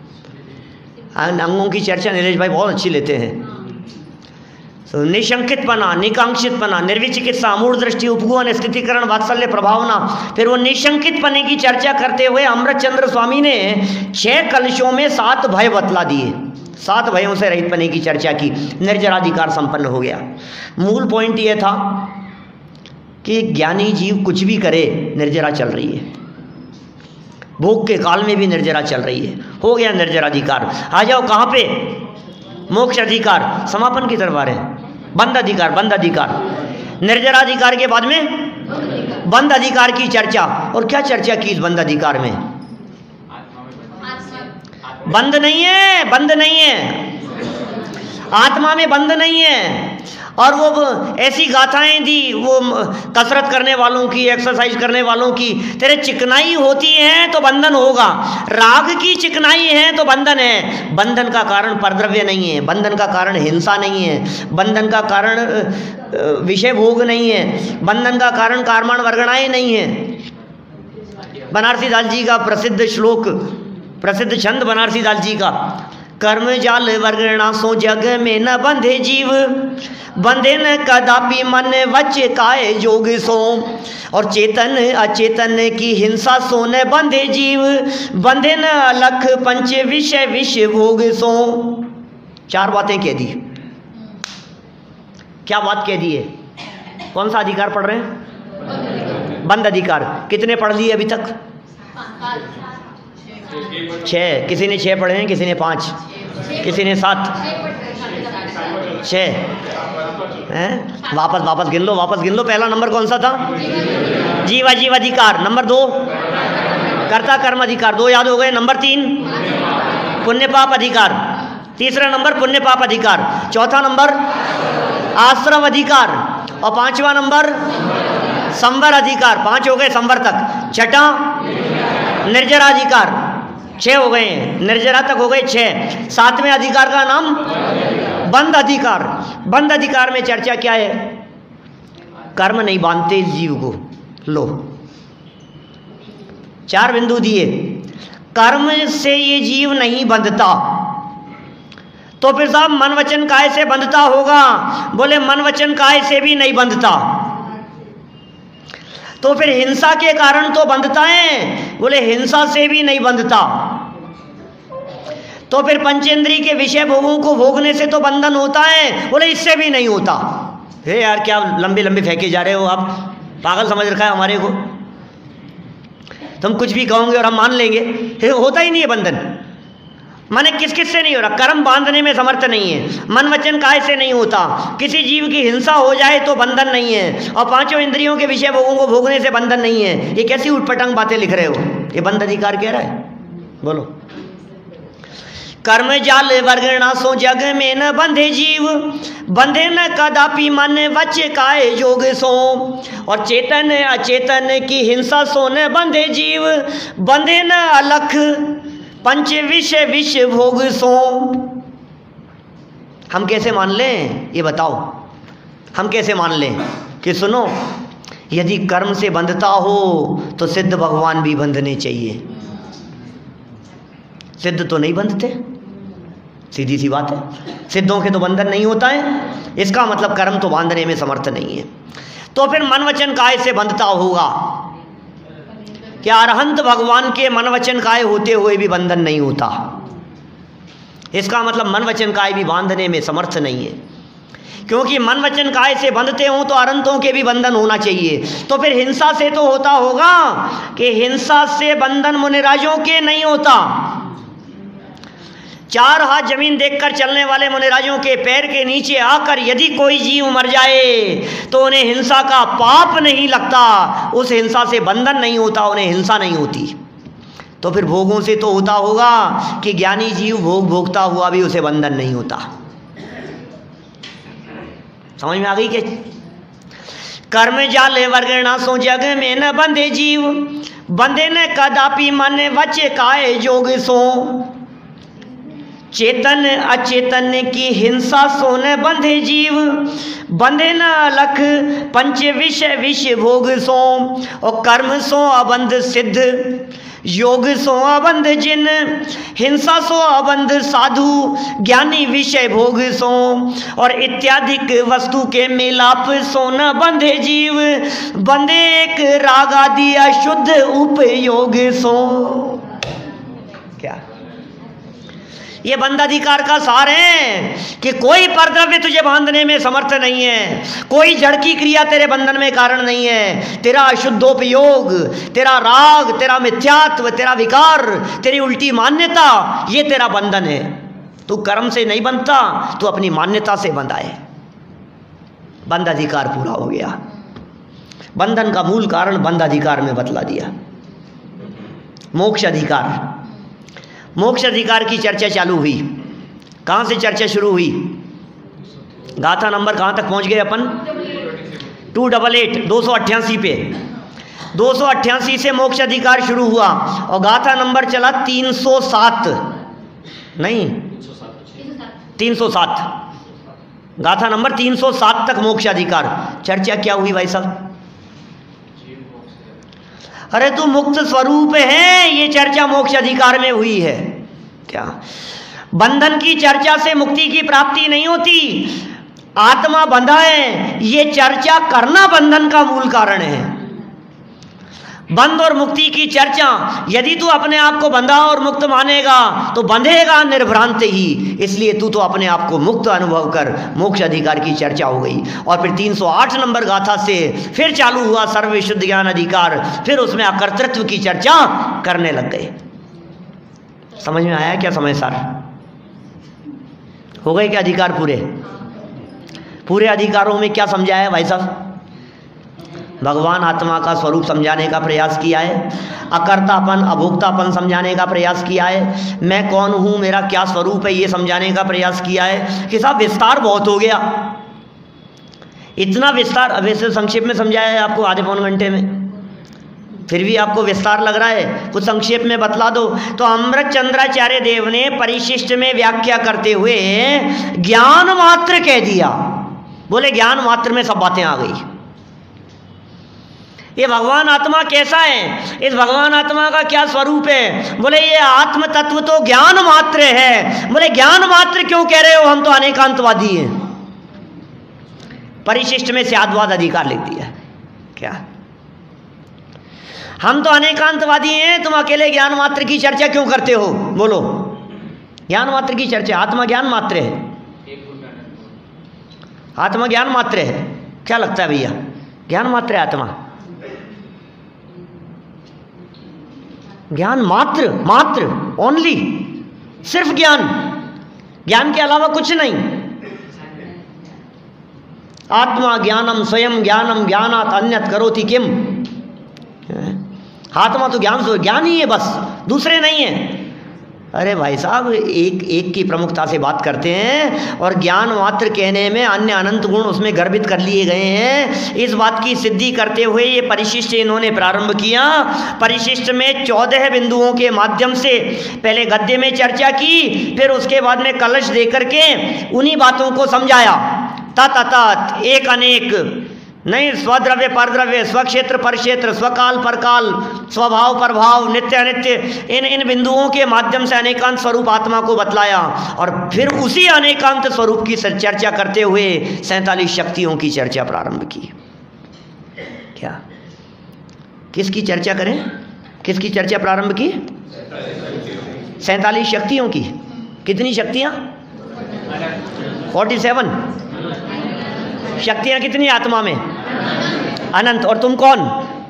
अंगों की चर्चा नीलेश भाई बहुत अच्छी लेते हैं। तो निशंकित पना, निकांक्षित पना, निर्विचिकित्सा, मूढ़ दृष्टि, उपगुण, स्थितिकरण, वात्सल्य, प्रभावना। फिर वो निशंकित पने की चर्चा करते हुए अमृतचंद्र स्वामी ने 6 कलशों में 7 भय बतला दिए। 7 भयों से रहित पने की चर्चा की, निर्जराधिकार संपन्न हो गया। मूल पॉइंट ये था कि ज्ञानी जीव कुछ भी करे निर्जरा चल रही है। भोग के काल में भी निर्जरा चल रही है। हो गया निर्जराधिकार। आ जाओ कहाँ पे? मोक्ष अधिकार। समापन की तरफ आ रहे हैं। बंध अधिकार, बंध अधिकार। निर्जराधिकार के बाद में बंध अधिकार की चर्चा। और क्या चर्चा की इस बंध अधिकार में? बंध नहीं है, बंध नहीं है, आत्मा में बंध नहीं है। और वो ऐसी गाथाएं दी वो कसरत करने वालों की, एक्सरसाइज करने वालों की, तेरे चिकनाई होती है तो बंधन होगा, राग की चिकनाई है तो बंधन है। बंधन का कारण परद्रव्य नहीं है, बंधन का कारण हिंसा नहीं है, बंधन का कारण विषय भोग नहीं है, बंधन का कारण कर्माण वर्गणाएं नहीं है। बनारसी दास जी का प्रसिद्ध श्लोक, प्रसिद्ध छंद बनारसी दास जी का, कर्म जाल वर्गणा सो जग में न बंधे जीव, बंधे न कदापि मन वच काय जोग सो। और चेतन अचेतन की हिंसा सो न बंधे जीव, बंधे न अलख पंच विषय विष भोग सो। 4 बातें कह दी। क्या बात कह दी है? कौन सा अधिकार पढ़ रहे हैं? बंध अधिकार। कितने पढ़ लिए अभी तक? 6। किसी ने 6 पढ़े हैं, किसी ने 5, किसी ने 7, 6 हैं। वापस गिन लो, वापस गिन लो। पहला नंबर कौन सा था? जीव अजीव अधिकार। नंबर 2 कर्ता कर्म अधिकार, 2 याद हो गए। नंबर 3 पुण्य पाप अधिकार। तीसरा नंबर पुण्य पाप अधिकार। चौथा नंबर आश्रम अधिकार। और 5वां नंबर संवर अधिकार। 5 हो गए संवर तक। छठा निर्जराधिकार। 6 हो गए, निर्जरा तक हो गए 6। 7वें अधिकार का नाम बंध अधिकार। बंध अधिकार में चर्चा क्या है? कर्म नहीं बांधते इस जीव को। लो 4 बिंदु दिए। कर्म से ये जीव नहीं बंधता, तो फिर साहब मन वचन काय से बंधता होगा? बोले मन वचन काय से भी नहीं बंधता। तो फिर हिंसा के कारण तो बंधता है? बोले हिंसा से भी नहीं बंधता। तो फिर पंचेंद्रिय के विषय भोगों को भोगने से तो बंधन होता है? बोले इससे भी नहीं होता। हे यार क्या लंबे लंबे फेंके जा रहे हो आप, पागल समझ रखा है हमारे को। तुम कुछ भी कहोगे और हम मान लेंगे। होता ही नहीं है बंधन। माने किस किस से नहीं हो रहा? कर्म बांधने में समर्थ नहीं है, मन वचन काय से नहीं होता, किसी जीव की हिंसा हो जाए तो बंधन नहीं है, और 5 इंद्रियों के विषय भोगों को भोगने से बंधन नहीं है। ये कैसी उटपटांग बातें लिख रहे हो? ये बंध अधिकार कह रहा है। बोलो कर्म जाल वर्गणा सो जग में न बंधे जीव, बंधे न कदापि मन वच काय जोग सो। और चेतन अचेतन की हिंसा सो न बंधे जीव, बंधे न अलख पंच विषय विष भोग सो। हम कैसे मान लें ये बताओ? हम कैसे मान लें कि सुनो, यदि कर्म से बंधता हो तो सिद्ध भगवान भी बंधने चाहिए। सिद्ध तो नहीं बंधते, सीधी सी बात है। सिद्धों के तो बंधन नहीं होता है, इसका मतलब कर्म तो बांधने में समर्थ नहीं है। तो फिर मन वचन काय से बंधता होगा? क्या अरहंत भगवान के मन वचन काय होते हुए भी बंधन नहीं होता? इसका मतलब मन वचन काय भी बांधने में समर्थ नहीं है, क्योंकि मन वचन काय से बंधते हों तो अरहंतों के भी बंधन होना चाहिए। तो फिर हिंसा से तो होता होगा कि हिंसा से बंधन मुनिराजों के नहीं होता। 4 हाथ जमीन देखकर चलने वाले मुनिराजों के पैर के नीचे आकर यदि कोई जीव मर जाए तो उन्हें हिंसा का पाप नहीं लगता, उस हिंसा से बंधन नहीं होता, उन्हें हिंसा नहीं होती। तो फिर भोगों से तो होता होगा कि ज्ञानी जीव भोग भोगता हुआ भी उसे बंधन नहीं होता। समझ में आ गई कि कर्म जाल वर्गणा सो जग में न बंधे जीव, बंधे न कदापि मन वच काय जोग सो। चेतन अचेतन की हिंसा सो न बंधे जीव, बंधे न अलख पंच विषय विष भोग सो। और कर्म सो अबंध सिद्ध, योग सो अबंध जिन, हिंसा सो अबंध साधु, ज्ञानी विषय भोग सो। और इत्यादिक वस्तु के मिलाप सो न बंधे जीव, बंधे एक राग आदि अशुद्ध उपयोग सो। क्या ये बंद अधिकार का सार है कि कोई परद्रव्य तुझे बांधने में समर्थ नहीं है, कोई जड़ की क्रिया तेरे बंधन में कारण नहीं है। तेरा अशुद्धोपयोग, तेरा राग, तेरा मिथ्यात्व, तेरा विकार, तेरी उल्टी मान्यता, ये तेरा बंधन है। तू कर्म से नहीं बनता, तू अपनी मान्यता से बंधा है। बंद अधिकार पूरा हो गया। बंधन का मूल कारण बंद अधिकार में बतला दिया। मोक्ष अधिकार, मोक्ष अधिकार की चर्चा चालू हुई। कहाँ से चर्चा शुरू हुई? गाथा नंबर कहाँ तक पहुँच गए अपन? 288 पे। 288 से मोक्ष अधिकार शुरू हुआ और गाथा नंबर चला 307, नहीं 307, गाथा नंबर 307 तक मोक्ष अधिकार। चर्चा क्या हुई भाई साहब? अरे तू मुक्त स्वरूप है, ये चर्चा मोक्ष अधिकार में हुई है। क्या बंधन की चर्चा से मुक्ति की प्राप्ति नहीं होती, आत्मा बंधा है, ये चर्चा करना बंधन का मूल कारण है। बंध और मुक्ति की चर्चा, यदि तू अपने आप को बंधा और मुक्त मानेगा तो बंधेगा निर्भ्रांत ही, इसलिए तू तो अपने आप को मुक्त अनुभव कर। मोक्ष अधिकार की चर्चा हो गई और फिर 308 नंबर गाथा से फिर चालू हुआ सर्वविशुद्ध ज्ञान अधिकार। फिर उसमें अकर्तृत्व की चर्चा करने लग गए। समझ में आया क्या? समय सार हो गए क्या अधिकार पूरे? पूरे अधिकारों में क्या समझाया भाई साहब? भगवान आत्मा का स्वरूप समझाने का प्रयास किया है, अकर्तापन अभोक्तापन समझाने का प्रयास किया है, मैं कौन हूँ, मेरा क्या स्वरूप है, ये समझाने का प्रयास किया है। कि साहब विस्तार बहुत हो गया, इतना विस्तार। अब ऐसे संक्षेप में समझाया है आपको आधे पौन घंटे में, फिर भी आपको विस्तार लग रहा है, कुछ संक्षेप में बतला दो। तो अमृत चंद्राचार्य देव ने परिशिष्ट में व्याख्या करते हुए ज्ञान मात्र कह दिया। बोले ज्ञान मात्र में सब बातें आ गई। ये भगवान आत्मा कैसा है, इस भगवान आत्मा का क्या स्वरूप है? बोले ये आत्म तत्व तो ज्ञान मात्र है। बोले ज्ञान मात्र क्यों कह रहे हो, हम तो अनेकांतवादी हैं। परिशिष्ट में स्याद्वाद अधिकार लिख दिया। क्या हम तो अनेकांतवादी हैं, तुम अकेले ज्ञान मात्र की चर्चा क्यों करते हो? बोलो, ज्ञान मात्र की चर्चा, आत्मा ज्ञान मात्र है, आत्मा ज्ञान मात्र है। क्या लगता है भैया, ज्ञान मात्र है आत्मा? ज्ञान मात्र, मात्र ओनली, सिर्फ ज्ञान, ज्ञान के अलावा कुछ नहीं। आत्मा ज्ञानम स्वयं ज्ञानम ज्ञानात अन्यत करोति किम। आत्मा तो ज्ञान ही है बस, दूसरे नहीं है। अरे भाई साहब, एक की प्रमुखता से बात करते हैं और ज्ञान मात्र कहने में अन्य अनंत गुण उसमें गर्भित कर लिए गए हैं। इस बात की सिद्धि करते हुए ये परिशिष्ट इन्होंने प्रारंभ किया। परिशिष्ट में 14 बिंदुओं के माध्यम से पहले गद्य में चर्चा की, फिर उसके बाद में कलश देकर के उन्हीं बातों को समझाया। तत् एक अनेक नहीं, स्वद्रव्य परद्रव्य, स्वक्षेत्र परक्षेत्र, स्वकाल परकाल, स्वभाव परभाव, नित्य अनित्य, इन बिंदुओं के माध्यम से अनेकांत स्वरूप आत्मा को बतलाया। और फिर उसी अनेकांत स्वरूप की चर्चा करते हुए 47 शक्तियों की चर्चा प्रारंभ की। क्या किसकी चर्चा करें, किसकी चर्चा प्रारंभ की? 47 शक्तियों की। कितनी शक्तियां? 47 शक्तियां। कितनी आत्मा में? अनंत। और तुम कौन?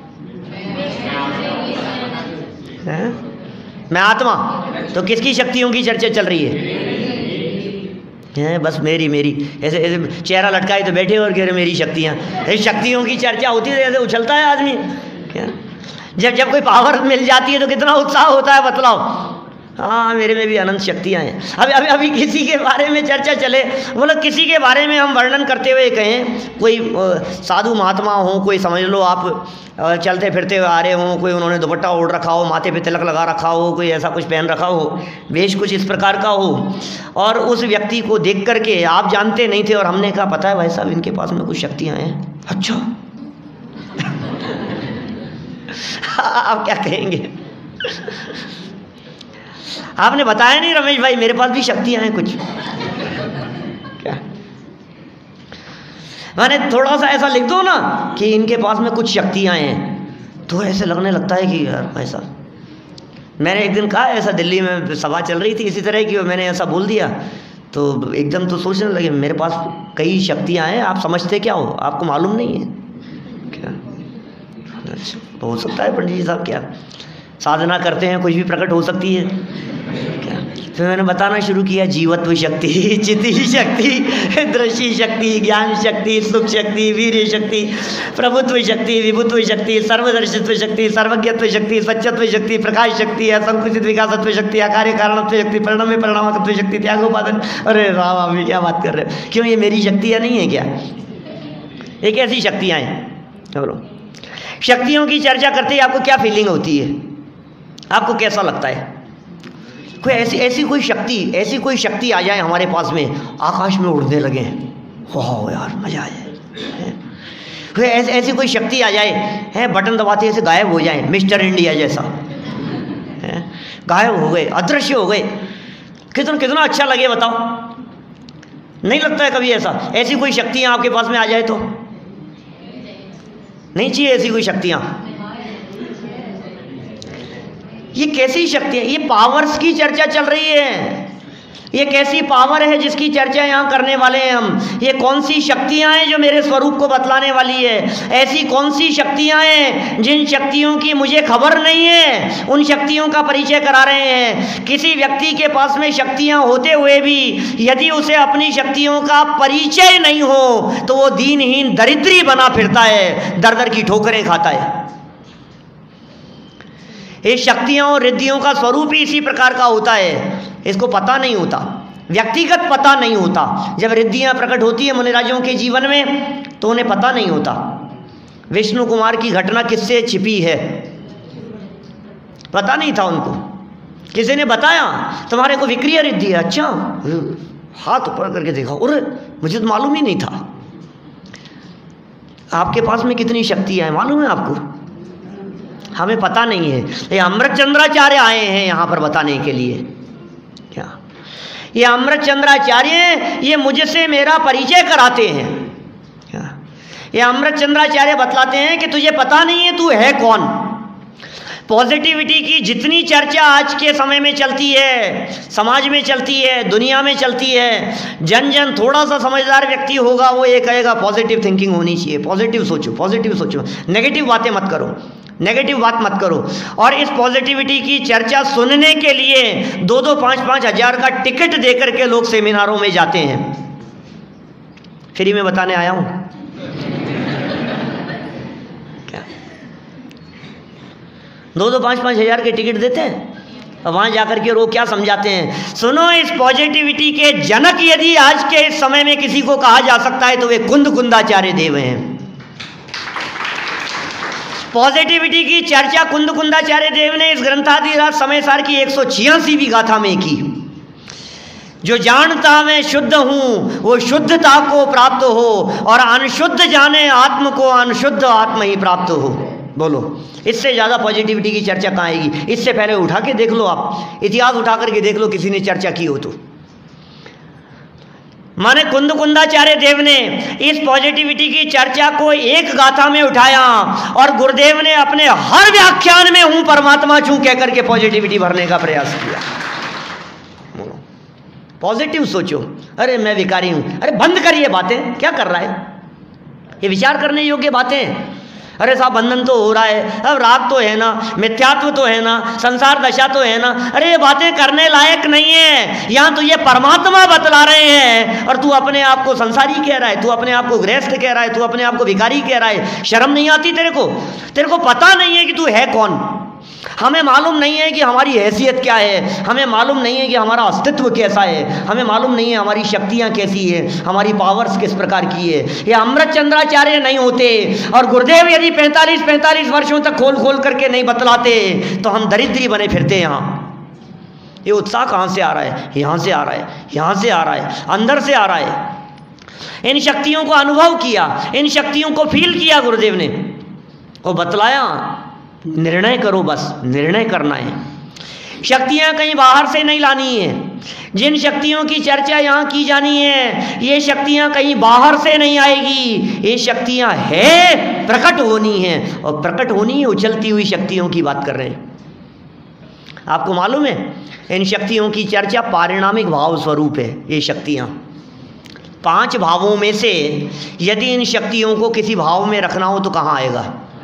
है? मैं आत्मा। तो किसकी शक्तियों की चर्चा चल रही है? बस मेरी मेरी, ऐसे ऐसे चेहरा लटकाए तो बैठे और कह रहे मेरी शक्तियां। शक्तियों की चर्चा होती है, ऐसे उछलता है आदमी। जब कोई पावर मिल जाती है तो कितना उत्साह होता है, बतलाओ। हाँ, मेरे में भी अनंत शक्तियाँ हैं। अभी किसी के बारे में चर्चा चले, मतलब किसी के बारे में हम वर्णन करते हुए कहें, कोई साधु महात्मा हो, कोई समझ लो आप चलते फिरते हुए आ रहे हों, कोई उन्होंने दुपट्टा ओढ़ रखा हो, माथे पे तिलक लगा रखा हो, कोई ऐसा कुछ पहन रखा हो, वेश कुछ इस प्रकार का हो, और उस व्यक्ति को देख करके आप जानते नहीं थे और हमने कहा पता है भाई साहब इनके पास में कुछ शक्तियाँ हैं। अच्छा आप क्या कहेंगे? आपने बताया नहीं रमेश भाई मेरे पास भी शक्तियां हैं कुछ। क्या मैंने थोड़ा सा ऐसा लिख दो ना कि इनके पास में कुछ शक्तियां हैं, तो ऐसे लगने लगता है कि यार भाई साहब मैंने एक दिन कहा, ऐसा दिल्ली में सभा चल रही थी इसी तरह की, और मैंने ऐसा बोल दिया तो एकदम तो सोचने लगे मेरे पास कई शक्तियाँ हैं, आप समझते क्या हो, आपको मालूम नहीं है क्या? अच्छा, तो हो सकता है पंडित जी साहब, क्या साधना करते हैं कुछ भी प्रकट हो सकती है क्या? फिर मैंने बताना शुरू किया, जीवत्व शक्ति, चिति शक्ति, दृष्टि शक्ति, ज्ञान शक्ति, सुख शक्ति, वीर्य शक्ति, प्रभुत्व शक्ति, विभुत्व शक्ति, सर्वदर्शित्व शक्ति, सर्वज्ञत्व शक्ति, सच्चत्व शक्ति, प्रकाश शक्ति, असंकुचित विकासत्व शक्ति, आकार्य कारणत्व शक्ति, परिणम्य परिणामकत्व शक्ति, त्यागोपादन। अरे राम, आप ये क्या बात कर रहे हो? क्यों, ये मेरी शक्तियाँ नहीं है क्या? एक ऐसी शक्तियाँ हैं। बोलो, शक्तियों की चर्चा करते ही आपको क्या फीलिंग होती है? आपको कैसा लगता है? कोई ऐसी कोई शक्ति आ जाए हमारे पास में, आकाश में उड़ने लगे, वाह यार मजा आ जाए। कोई ऐसी कोई शक्ति आ जाए है, बटन दबाते ऐसे गायब हो जाए, मिस्टर इंडिया जैसा है, गायब हो गए, अदृश्य हो गए, कितना अच्छा लगे बताओ? नहीं लगता है कभी ऐसा? ऐसी कोई शक्तियाँ आपके पास में आ जाए तो नहीं चाहिए ऐसी कोई शक्तियाँ? ये कैसी शक्ति है? ये पावर्स की चर्चा चल रही है। ये कैसी पावर है जिसकी चर्चा यहाँ करने वाले हैं हम? ये कौन सी शक्तियाँ हैं जो मेरे स्वरूप को बतलाने वाली है? ऐसी कौन सी शक्तियाँ हैं जिन शक्तियों की मुझे खबर नहीं है, उन शक्तियों का परिचय करा रहे हैं। किसी व्यक्ति के पास में शक्तियाँ होते हुए भी यदि उसे अपनी शक्तियों का परिचय नहीं हो तो वो दीनहीन दरिद्री बना फिरता है, दर दर की ठोकरें खाता है। ये शक्तियाँ और रिद्धियों का स्वरूप ही इसी प्रकार का होता है, इसको पता नहीं होता, व्यक्तिगत पता नहीं होता। जब रिद्धियाँ प्रकट होती है मुनिराजों के जीवन में तो उन्हें पता नहीं होता विष्णु कुमार की घटना किससे छिपी है, पता नहीं था उनको। किसी ने बताया तुम्हारे को विक्रिय रिद्धि है, अच्छा, हाथ ऊपर करके देखा, अरे मुझे तो मालूम ही नहीं था। आपके पास में कितनी शक्तियाँ हैं मालूम है आपको? हमें पता नहीं है। ये अमृतचंद्राचार्य आए हैं यहाँ पर बताने के लिए। क्या ये अमृतचंद्राचार्य ये मुझसे मेरा परिचय कराते हैं? क्या ये अमृतचंद्राचार्य बतलाते हैं कि तुझे पता नहीं है तू है कौन? पॉजिटिविटी की जितनी चर्चा आज के समय में चलती है, समाज में चलती है, दुनिया में चलती है, जन जन थोड़ा सा समझदार व्यक्ति होगा वो ये कहेगा पॉजिटिव थिंकिंग होनी चाहिए, पॉजिटिव सोचो, नेगेटिव बातें मत करो, नेगेटिव बात मत करो। और इस पॉजिटिविटी की चर्चा सुनने के लिए 2-2, 5-5 हज़ार का टिकट देकर के लोग सेमिनारों में जाते हैं। फ्री में बताने आया हूँ क्या? 2-2, 5-5 हज़ार के टिकट देते हैं और वहाँ जाकर के लोग क्या समझाते हैं? सुनो, इस पॉजिटिविटी के जनक यदि आज के इस समय में किसी को कहा जा सकता है तो वे कुंदाचार्य देव हैं। पॉजिटिविटी की चर्चा कुंदाचार्य देव ने इस ग्रंथादिराज समय सार की 186वीं गाथा में की। जो जानता मैं शुद्ध हूँ वो शुद्धता को प्राप्त हो, और अनशुद्ध जाने आत्म को अनशुद्ध आत्म ही प्राप्त हो। बोलो, इससे ज़्यादा पॉजिटिविटी की चर्चा कहाँ आएगी? इससे पहले उठा के देख लो, आप इतिहास उठा करके देख लो किसी ने चर्चा की हो तो। माने कुंदाचार्य देव ने इस पॉजिटिविटी की चर्चा को एक गाथा में उठाया और गुरुदेव ने अपने हर व्याख्यान में हूं परमात्मा छू कहकर के पॉजिटिविटी भरने का प्रयास किया। पॉजिटिव सोचो, अरे मैं विकारी हूं, अरे बंद करिए बातें, क्या कर रहा है? ये विचार करने योग्य बातें। अरे साहब बंधन तो हो रहा है, अब राग तो है ना, मिथ्यात्व तो है ना, संसार दशा तो है ना, अरे ये बातें करने लायक नहीं है। यहाँ तो ये परमात्मा बतला रहे हैं और तू अपने आप को संसारी कह रहा है, तू अपने आप को गृहस्थ कह रहा है, तू अपने आप को भिखारी कह रहा है। शर्म नहीं आती तेरे को पता नहीं है कि तू है कौन? हमें मालूम नहीं है कि हमारी हैसियत क्या है, हमें मालूम नहीं है कि हमारा अस्तित्व कैसा है, हमें मालूम नहीं है हमारी शक्तियाँ कैसी है, हमारी पावर्स किस प्रकार की है। ये अमृतचंद्राचार्य नहीं होते और गुरुदेव यदि 45 वर्षों तक खोल करके नहीं बतलाते तो हम दरिद्री बने फिरते। यहाँ ये उत्साह कहाँ से आ रहा है? यहाँ से आ रहा है, अंदर से आ रहा है। इन शक्तियों को अनुभव किया, इन शक्तियों को फील किया गुरुदेव ने, वो बतलाया निर्णय करो, बस निर्णय करना है। शक्तियाँ कहीं बाहर से नहीं लानी है। जिन शक्तियों की चर्चा यहाँ की जानी है ये शक्तियाँ कहीं बाहर से नहीं आएगी, ये शक्तियाँ है प्रकट होनी है, और प्रकट होनी है उछलती हुई शक्तियों की बात कर रहे हैं। आपको मालूम है इन शक्तियों की चर्चा पारिणामिक भाव स्वरूप है। ये शक्तियाँ 5 भावों में से यदि इन शक्तियों को किसी भाव में रखना हो तो कहाँ आएगा?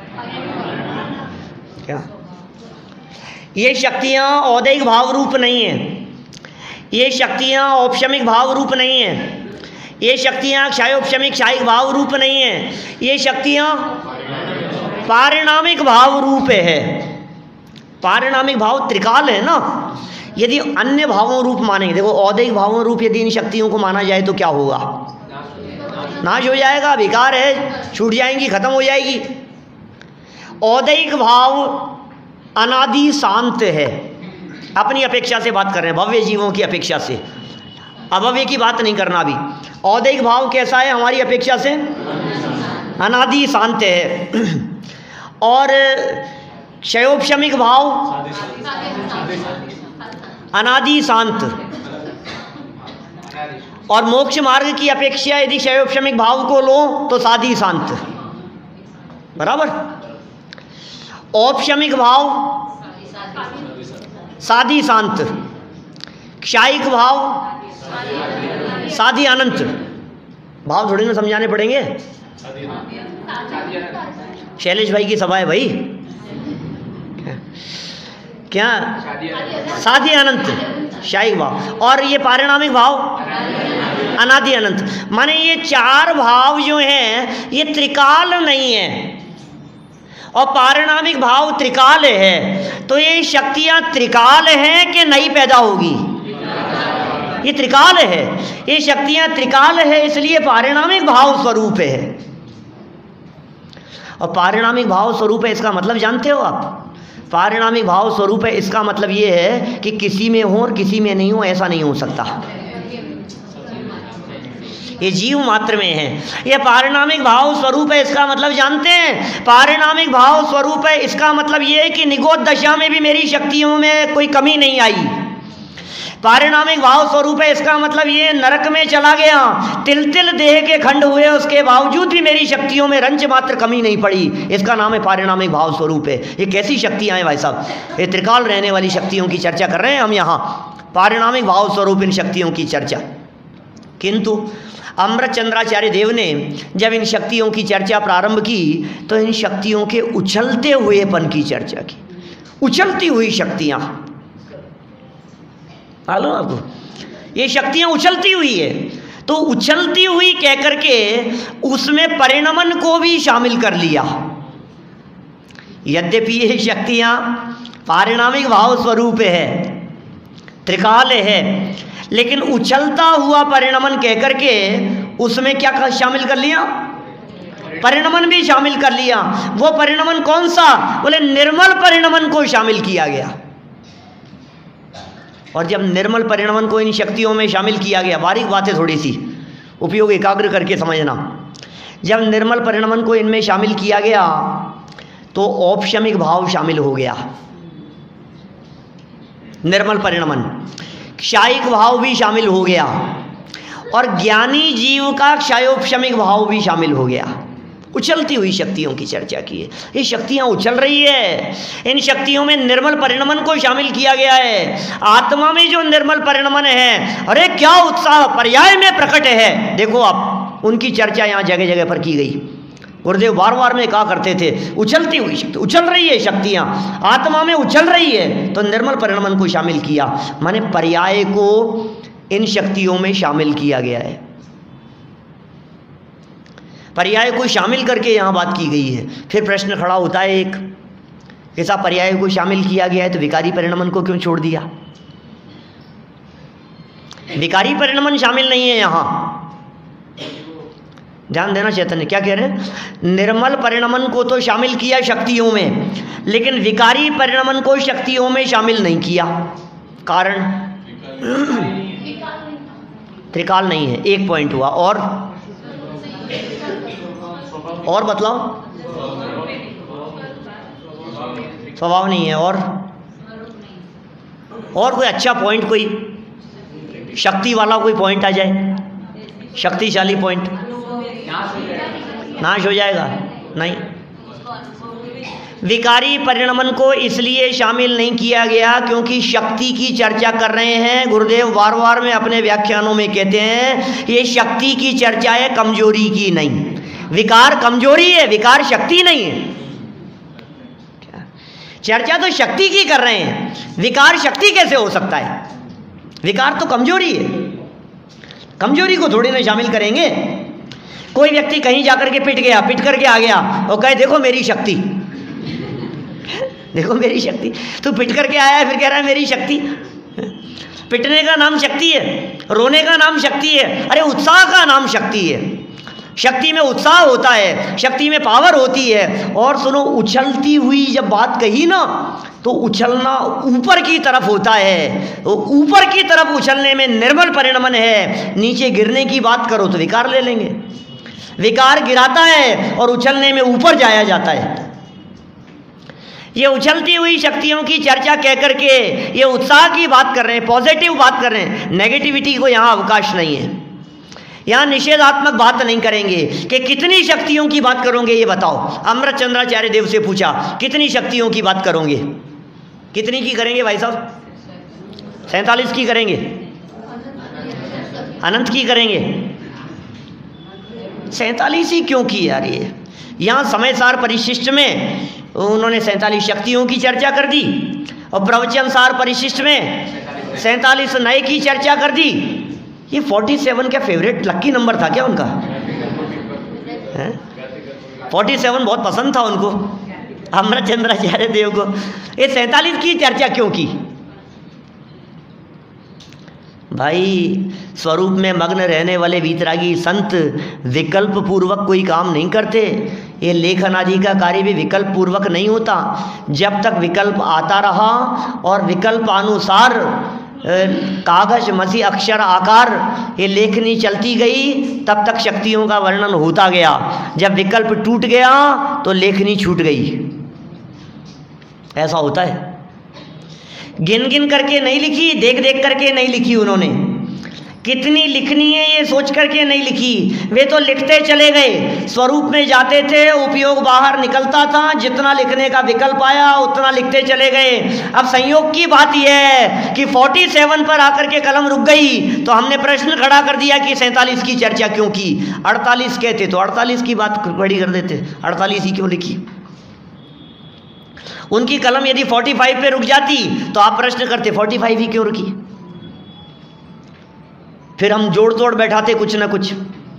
क्या ये शक्तियाँ औदैहिक भाव रूप नहीं है, ये शक्तियाँ औपशमिक भाव रूप नहीं है, ये शक्तियाँ क्षयोपशमिक क्षायिक भाव रूप नहीं है, ये शक्तियाँ पारिणामिक भाव रूप है। पारिणामिक भाव त्रिकाल है ना। यदि अन्य भावों रूप मानेंगे, देखो औदैहिक भावों रूप यदि इन शक्तियों को माना जाए तो क्या होगा? नाश हो जाएगा, बेकार है, छूट जाएंगी, खत्म हो जाएगी। औदैहिक भाव अनादि शांत है, अपनी अपेक्षा से बात कर रहे हैं, भव्य जीवों की अपेक्षा से, अभव्य की बात नहीं करना अभी। औदैहिक भाव कैसा है हमारी अपेक्षा से? अनादि शांत है। और क्षयोपशमिक भाव अनादि शांत, और मोक्ष मार्ग की अपेक्षा यदि क्षयोपशमिक भाव को लो तो साधि शांत, बराबर। औपशमिक भाव साधि शांत, क्षायिक भाव साधि अनंत। भाव थोड़ी ना समझाने पड़ेंगे, शैलेश भाई की सभा है भाई। क्या? साधि अनंत क्षायिक भाव, और ये पारिणामिक भाव अनादि अनंत। माने ये 4 भाव जो हैं ये त्रिकाल नहीं है, और पारिणामिक भाव त्रिकाल है। तो ये शक्तियां त्रिकाल हैं कि नहीं पैदा होगी? ये त्रिकाल है, ये शक्तियां त्रिकाल है, इसलिए पारिणामिक भाव स्वरूप है। और पारिणामिक भाव स्वरूप है इसका मतलब जानते हो आप? पारिणामिक भाव स्वरूप है इसका मतलब ये है कि किसी में हो और किसी में नहीं हो, ऐसा नहीं हो सकता। ये जीव मात्र में है। ये पारिणामिक भाव स्वरूप है इसका मतलब जानते हैं? पारिणामिक भाव स्वरूप है इसका मतलब ये है कि निगोद दशा में भी मेरी शक्तियों में कोई कमी नहीं आई। पारिणामिक भाव स्वरूप है इसका मतलब ये नरक में चला गया, तिल तिल देह के खंड हुए, उसके बावजूद भी मेरी शक्तियों में रंच मात्र कमी नहीं पड़ी। इसका नाम है पारिणामिक भाव स्वरूप है। ये कैसी शक्तियां हैं भाई साहब? ये त्रिकाल रहने वाली शक्तियों की चर्चा कर रहे हैं हम यहाँ, पारिणामिक भाव स्वरूप इन शक्तियों की चर्चा। किंतु अमृत चंद्राचार्य देव ने जब इन शक्तियों की चर्चा प्रारंभ की तो इन शक्तियों के उछलते हुएपन की चर्चा की। उछलती हुई शक्तियां, मालूम आपको? ये शक्तियां उछलती हुई है, तो उछलती हुई कह करके उसमें परिणमन को भी शामिल कर लिया। यद्यपि ये शक्तियां पारिणामिक भाव स्वरूप है, त्रिकाल है, लेकिन उछलता हुआ परिणमन कह करके उसमें क्या शामिल कर लिया? परिणमन भी शामिल कर लिया। वो परिणमन कौन सा? बोले निर्मल परिणमन को शामिल किया गया। और जब निर्मल परिणमन को इन शक्तियों में शामिल किया गया, बारीक बात है, थोड़ी सी उपयोग एकाग्र करके समझना। जब निर्मल परिणमन को इनमें शामिल किया गया तो औपशमिक भाव शामिल हो गया, निर्मल परिणमन। क्षायिक भाव भी शामिल हो गया, और ज्ञानी जीव का क्षयोपशमिक भाव भी शामिल हो गया। उछलती हुई शक्तियों की चर्चा की है। ये शक्तियां उछल रही है, इन शक्तियों में निर्मल परिणमन को शामिल किया गया है। आत्मा में जो निर्मल परिणमन है, अरे क्या उत्साह पर्याय में प्रकट है। देखो आप, उनकी चर्चा यहाँ जगह जगह पर की गई। गुरुदेव बार बार में कहा करते थे, उछलती हुई शक्ति, उछल रही है शक्तियां, आत्मा में उछल रही है, तो निर्मल परिणमन को शामिल किया। माने पर्याय को इन शक्तियों में शामिल किया गया है, पर्याय को शामिल करके यहाँ बात की गई है। फिर प्रश्न खड़ा होता है एक, ऐसा पर्याय को शामिल किया गया है तो विकारी परिणमन को क्यों छोड़ दिया? विकारी परिणमन शामिल नहीं है यहाँ, ध्यान देना। चैतन्य क्या कह रहे हैं? निर्मल परिणमन को तो शामिल किया शक्तियों में, लेकिन विकारी परिणमन को शक्तियों में शामिल नहीं किया। कारण त्रिकाल नहीं है, एक पॉइंट हुआ। और बतलाओ, स्वभाव नहीं है। और कोई अच्छा पॉइंट, कोई शक्ति वाला कोई पॉइंट आ जाए, शक्तिशाली पॉइंट। नाश हो जाएगा? नहीं, विकारी परिणमन को इसलिए शामिल नहीं किया गया क्योंकि शक्ति की चर्चा कर रहे हैं। गुरुदेव बार बार में अपने व्याख्यानों में कहते हैं ये शक्ति की चर्चा है, कमजोरी की नहीं। विकार कमजोरी है, विकार शक्ति नहीं है। चर्चा तो शक्ति की कर रहे हैं, विकार शक्ति कैसे हो सकता है? विकार तो कमजोरी है, कमजोरी को थोड़ी ना शामिल करेंगे। कोई व्यक्ति कहीं जाकर के पिट गया, पिट करके आ गया और कहे देखो मेरी शक्ति, देखो मेरी शक्ति। तो पिट करके आया है फिर कह रहा है मेरी शक्ति। पिटने का नाम शक्ति है, रोने का नाम शक्ति है, अरे उत्साह का नाम शक्ति है। शक्ति में उत्साह होता है, शक्ति में पावर होती है। और सुनो, उछलती हुई जब बात कही ना, तो उछलना ऊपर की तरफ होता है, तो ऊपर की तरफ उछलने में निर्मल परिणमन है। नीचे गिरने की बात करो तो विकार ले लेंगे। विकार गिराता है और उछलने में ऊपर जाया जाता है। ये उछलती हुई शक्तियों की चर्चा कह करके ये उत्साह की बात कर रहे हैं, पॉजिटिव बात कर रहे हैं। नेगेटिविटी को यहाँ अवकाश नहीं है। यहाँ निषेधात्मक बात नहीं करेंगे कि कितनी शक्तियों की बात करोगे ये बताओ। अमृत चंद्राचार्य देव से पूछा कितनी शक्तियों की बात करोगे? कितनी की करेंगे भाई साहब? 47 की करेंगे? अनंत की करेंगे? 47 ही क्यों की यार? ये यहाँ समय सार परिशिष्ट में उन्होंने 47 शक्तियों की चर्चा कर दी और प्रवचन सार परिशिष्ट में 47 नए की चर्चा कर दी। ये 47 क्या फेवरेट लक्की नंबर था क्या उनका? 47 बहुत पसंद था उनको, अमृत चंद्राचार्य देव को। ये 47 की चर्चा क्यों की? भाई स्वरूप में मग्न रहने वाले वीतरागी संत विकल्प पूर्वक कोई काम नहीं करते। ये लेखन आदि का कार्य भी विकल्प पूर्वक नहीं होता। जब तक विकल्प आता रहा और विकल्पानुसार कागज मसी अक्षर आकार ये लेखनी चलती गई, तब तक शक्तियों का वर्णन होता गया। जब विकल्प टूट गया तो लेखनी छूट गई। ऐसा होता है। गिन गिन करके नहीं लिखी, देख देख करके नहीं लिखी उन्होंने। कितनी लिखनी है ये सोच करके नहीं लिखी, वे तो लिखते चले गए। स्वरूप में जाते थे, उपयोग बाहर निकलता था, जितना लिखने का विकल्प आया उतना लिखते चले गए। अब संयोग की बात यह है कि 47 पर आकर के कलम रुक गई, तो हमने प्रश्न खड़ा कर दिया कि 47 की चर्चा क्यों की? 48 कहते तो 48 की बात खड़ी कर देते, 48 ही क्यों लिखी? उनकी कलम यदि 45 पे रुक जाती तो आप प्रश्न करते 45 ही क्यों रुकी? फिर हम जोड़ तोड़ बैठाते कुछ ना कुछ।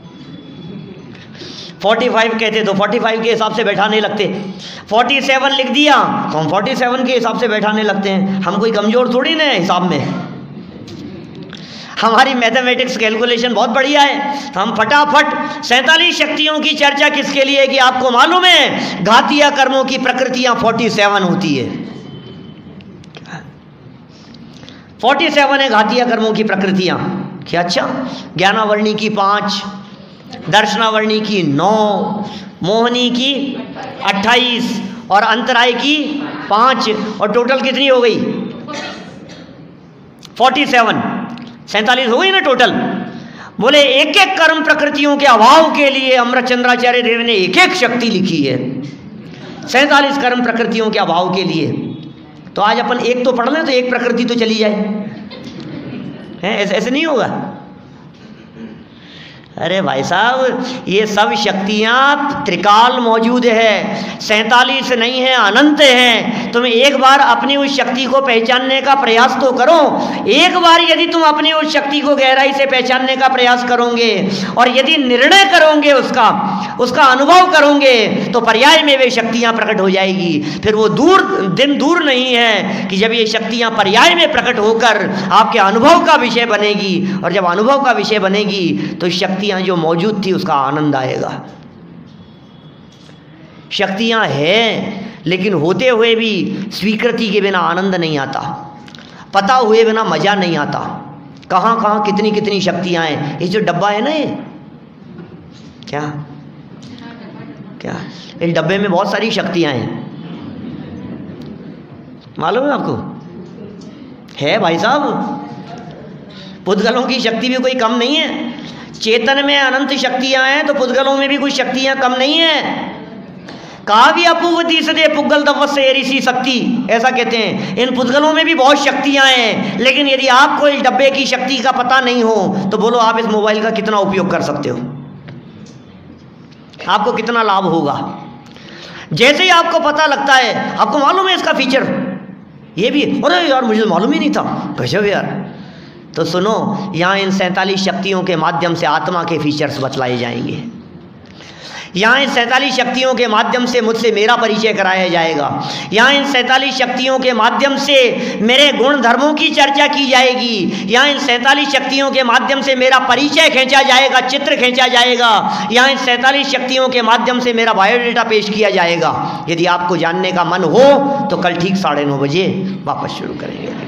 45 कहते तो 45 के हिसाब से बैठाने लगते। 47 लिख दिया तो हम 47 के हिसाब से बैठाने लगते हैं। हम कोई कमजोर थोड़ी ना है हिसाब में, हमारी मैथमेटिक्स कैलकुलेशन बहुत बढ़िया है। तो हम फटाफट 47 शक्तियों की चर्चा किसके लिए कि आपको मालूम है घातीय कर्मों की प्रकृतियां 47 होती है। 47 है घातीय कर्मों की प्रकृतियां। क्या? अच्छा, ज्ञानावर्णी की 5, दर्शनावर्णी की 9, मोहनी की 28 और अंतराय की 5, और टोटल कितनी हो गई? 47 47 हो गई ना टोटल। बोले एक एक कर्म प्रकृतियों के अभाव के लिए अमृत चंद्राचार्य देव ने एक एक शक्ति लिखी है। 47 कर्म प्रकृतियों के अभाव के लिए। तो आज अपन एक तो पढ़ लें तो एक प्रकृति तो चली जाए, ऐसे नहीं होगा। अरे भाई साहब, ये सब शक्तियाँ त्रिकाल मौजूद है, 47 नहीं है, अनंत है। तुम एक बार अपनी उस शक्ति को पहचानने का प्रयास तो करो। एक बार यदि तुम अपनी उस शक्ति को गहराई से पहचानने का प्रयास करोगे और यदि निर्णय करोगे, उसका अनुभव करोगे, तो पर्याय में वे शक्तियाँ प्रकट हो जाएगी। फिर वो दिन दूर नहीं है कि जब ये शक्तियाँ पर्याय में प्रकट होकर आपके अनुभव का विषय बनेगी, और जब अनुभव का विषय बनेगी तो शक्ति जो मौजूद थी उसका आनंद आएगा। शक्तियां हैं, लेकिन होते हुए भी स्वीकृति के बिना आनंद नहीं आता, पता हुए बिना मजा नहीं आता। कहां कहां कितनी कितनी शक्तियां हैं। ये जो डब्बा है ना, ये क्या क्या इस डब्बे में बहुत सारी शक्तियां हैं, मालूम है आपको? है भाई साहब। पुद्गलों की शक्ति भी कोई कम नहीं है। चेतन में अनंत शक्तियां हैं तो पुद्गलों में भी कुछ शक्तियां कम नहीं है। काव्य अपूवती सदे पुद्गल दव्वत से ऋषि शक्ति, ऐसा कहते हैं। इन पुद्गलों में भी बहुत शक्तियां हैं, लेकिन यदि आपको इस डब्बे की शक्ति का पता नहीं हो तो बोलो आप इस मोबाइल का कितना उपयोग कर सकते हो, आपको कितना लाभ होगा। जैसे ही आपको पता लगता है, आपको मालूम है इसका फीचर, ये भी, अरे यार मुझे तो मालूम ही नहीं था, गजब यार। तो सुनो, यहाँ इन 47 शक्तियों के माध्यम से आत्मा के फीचर्स बतलाए जाएंगे। यहाँ इन 47 शक्तियों के माध्यम से मुझसे मेरा परिचय कराया जाएगा। यहाँ इन 47 शक्तियों के माध्यम से मेरे गुण धर्मों की चर्चा की जाएगी। यहाँ इन 47 शक्तियों के माध्यम से मेरा परिचय खींचा जाएगा, चित्र खींचा जाएगा। यहाँ इन 47 शक्तियों के माध्यम से मेरा बायोडाटा पेश किया जाएगा। यदि आपको जानने का मन हो तो कल ठीक 9:30 बजे वापस शुरू करेंगे।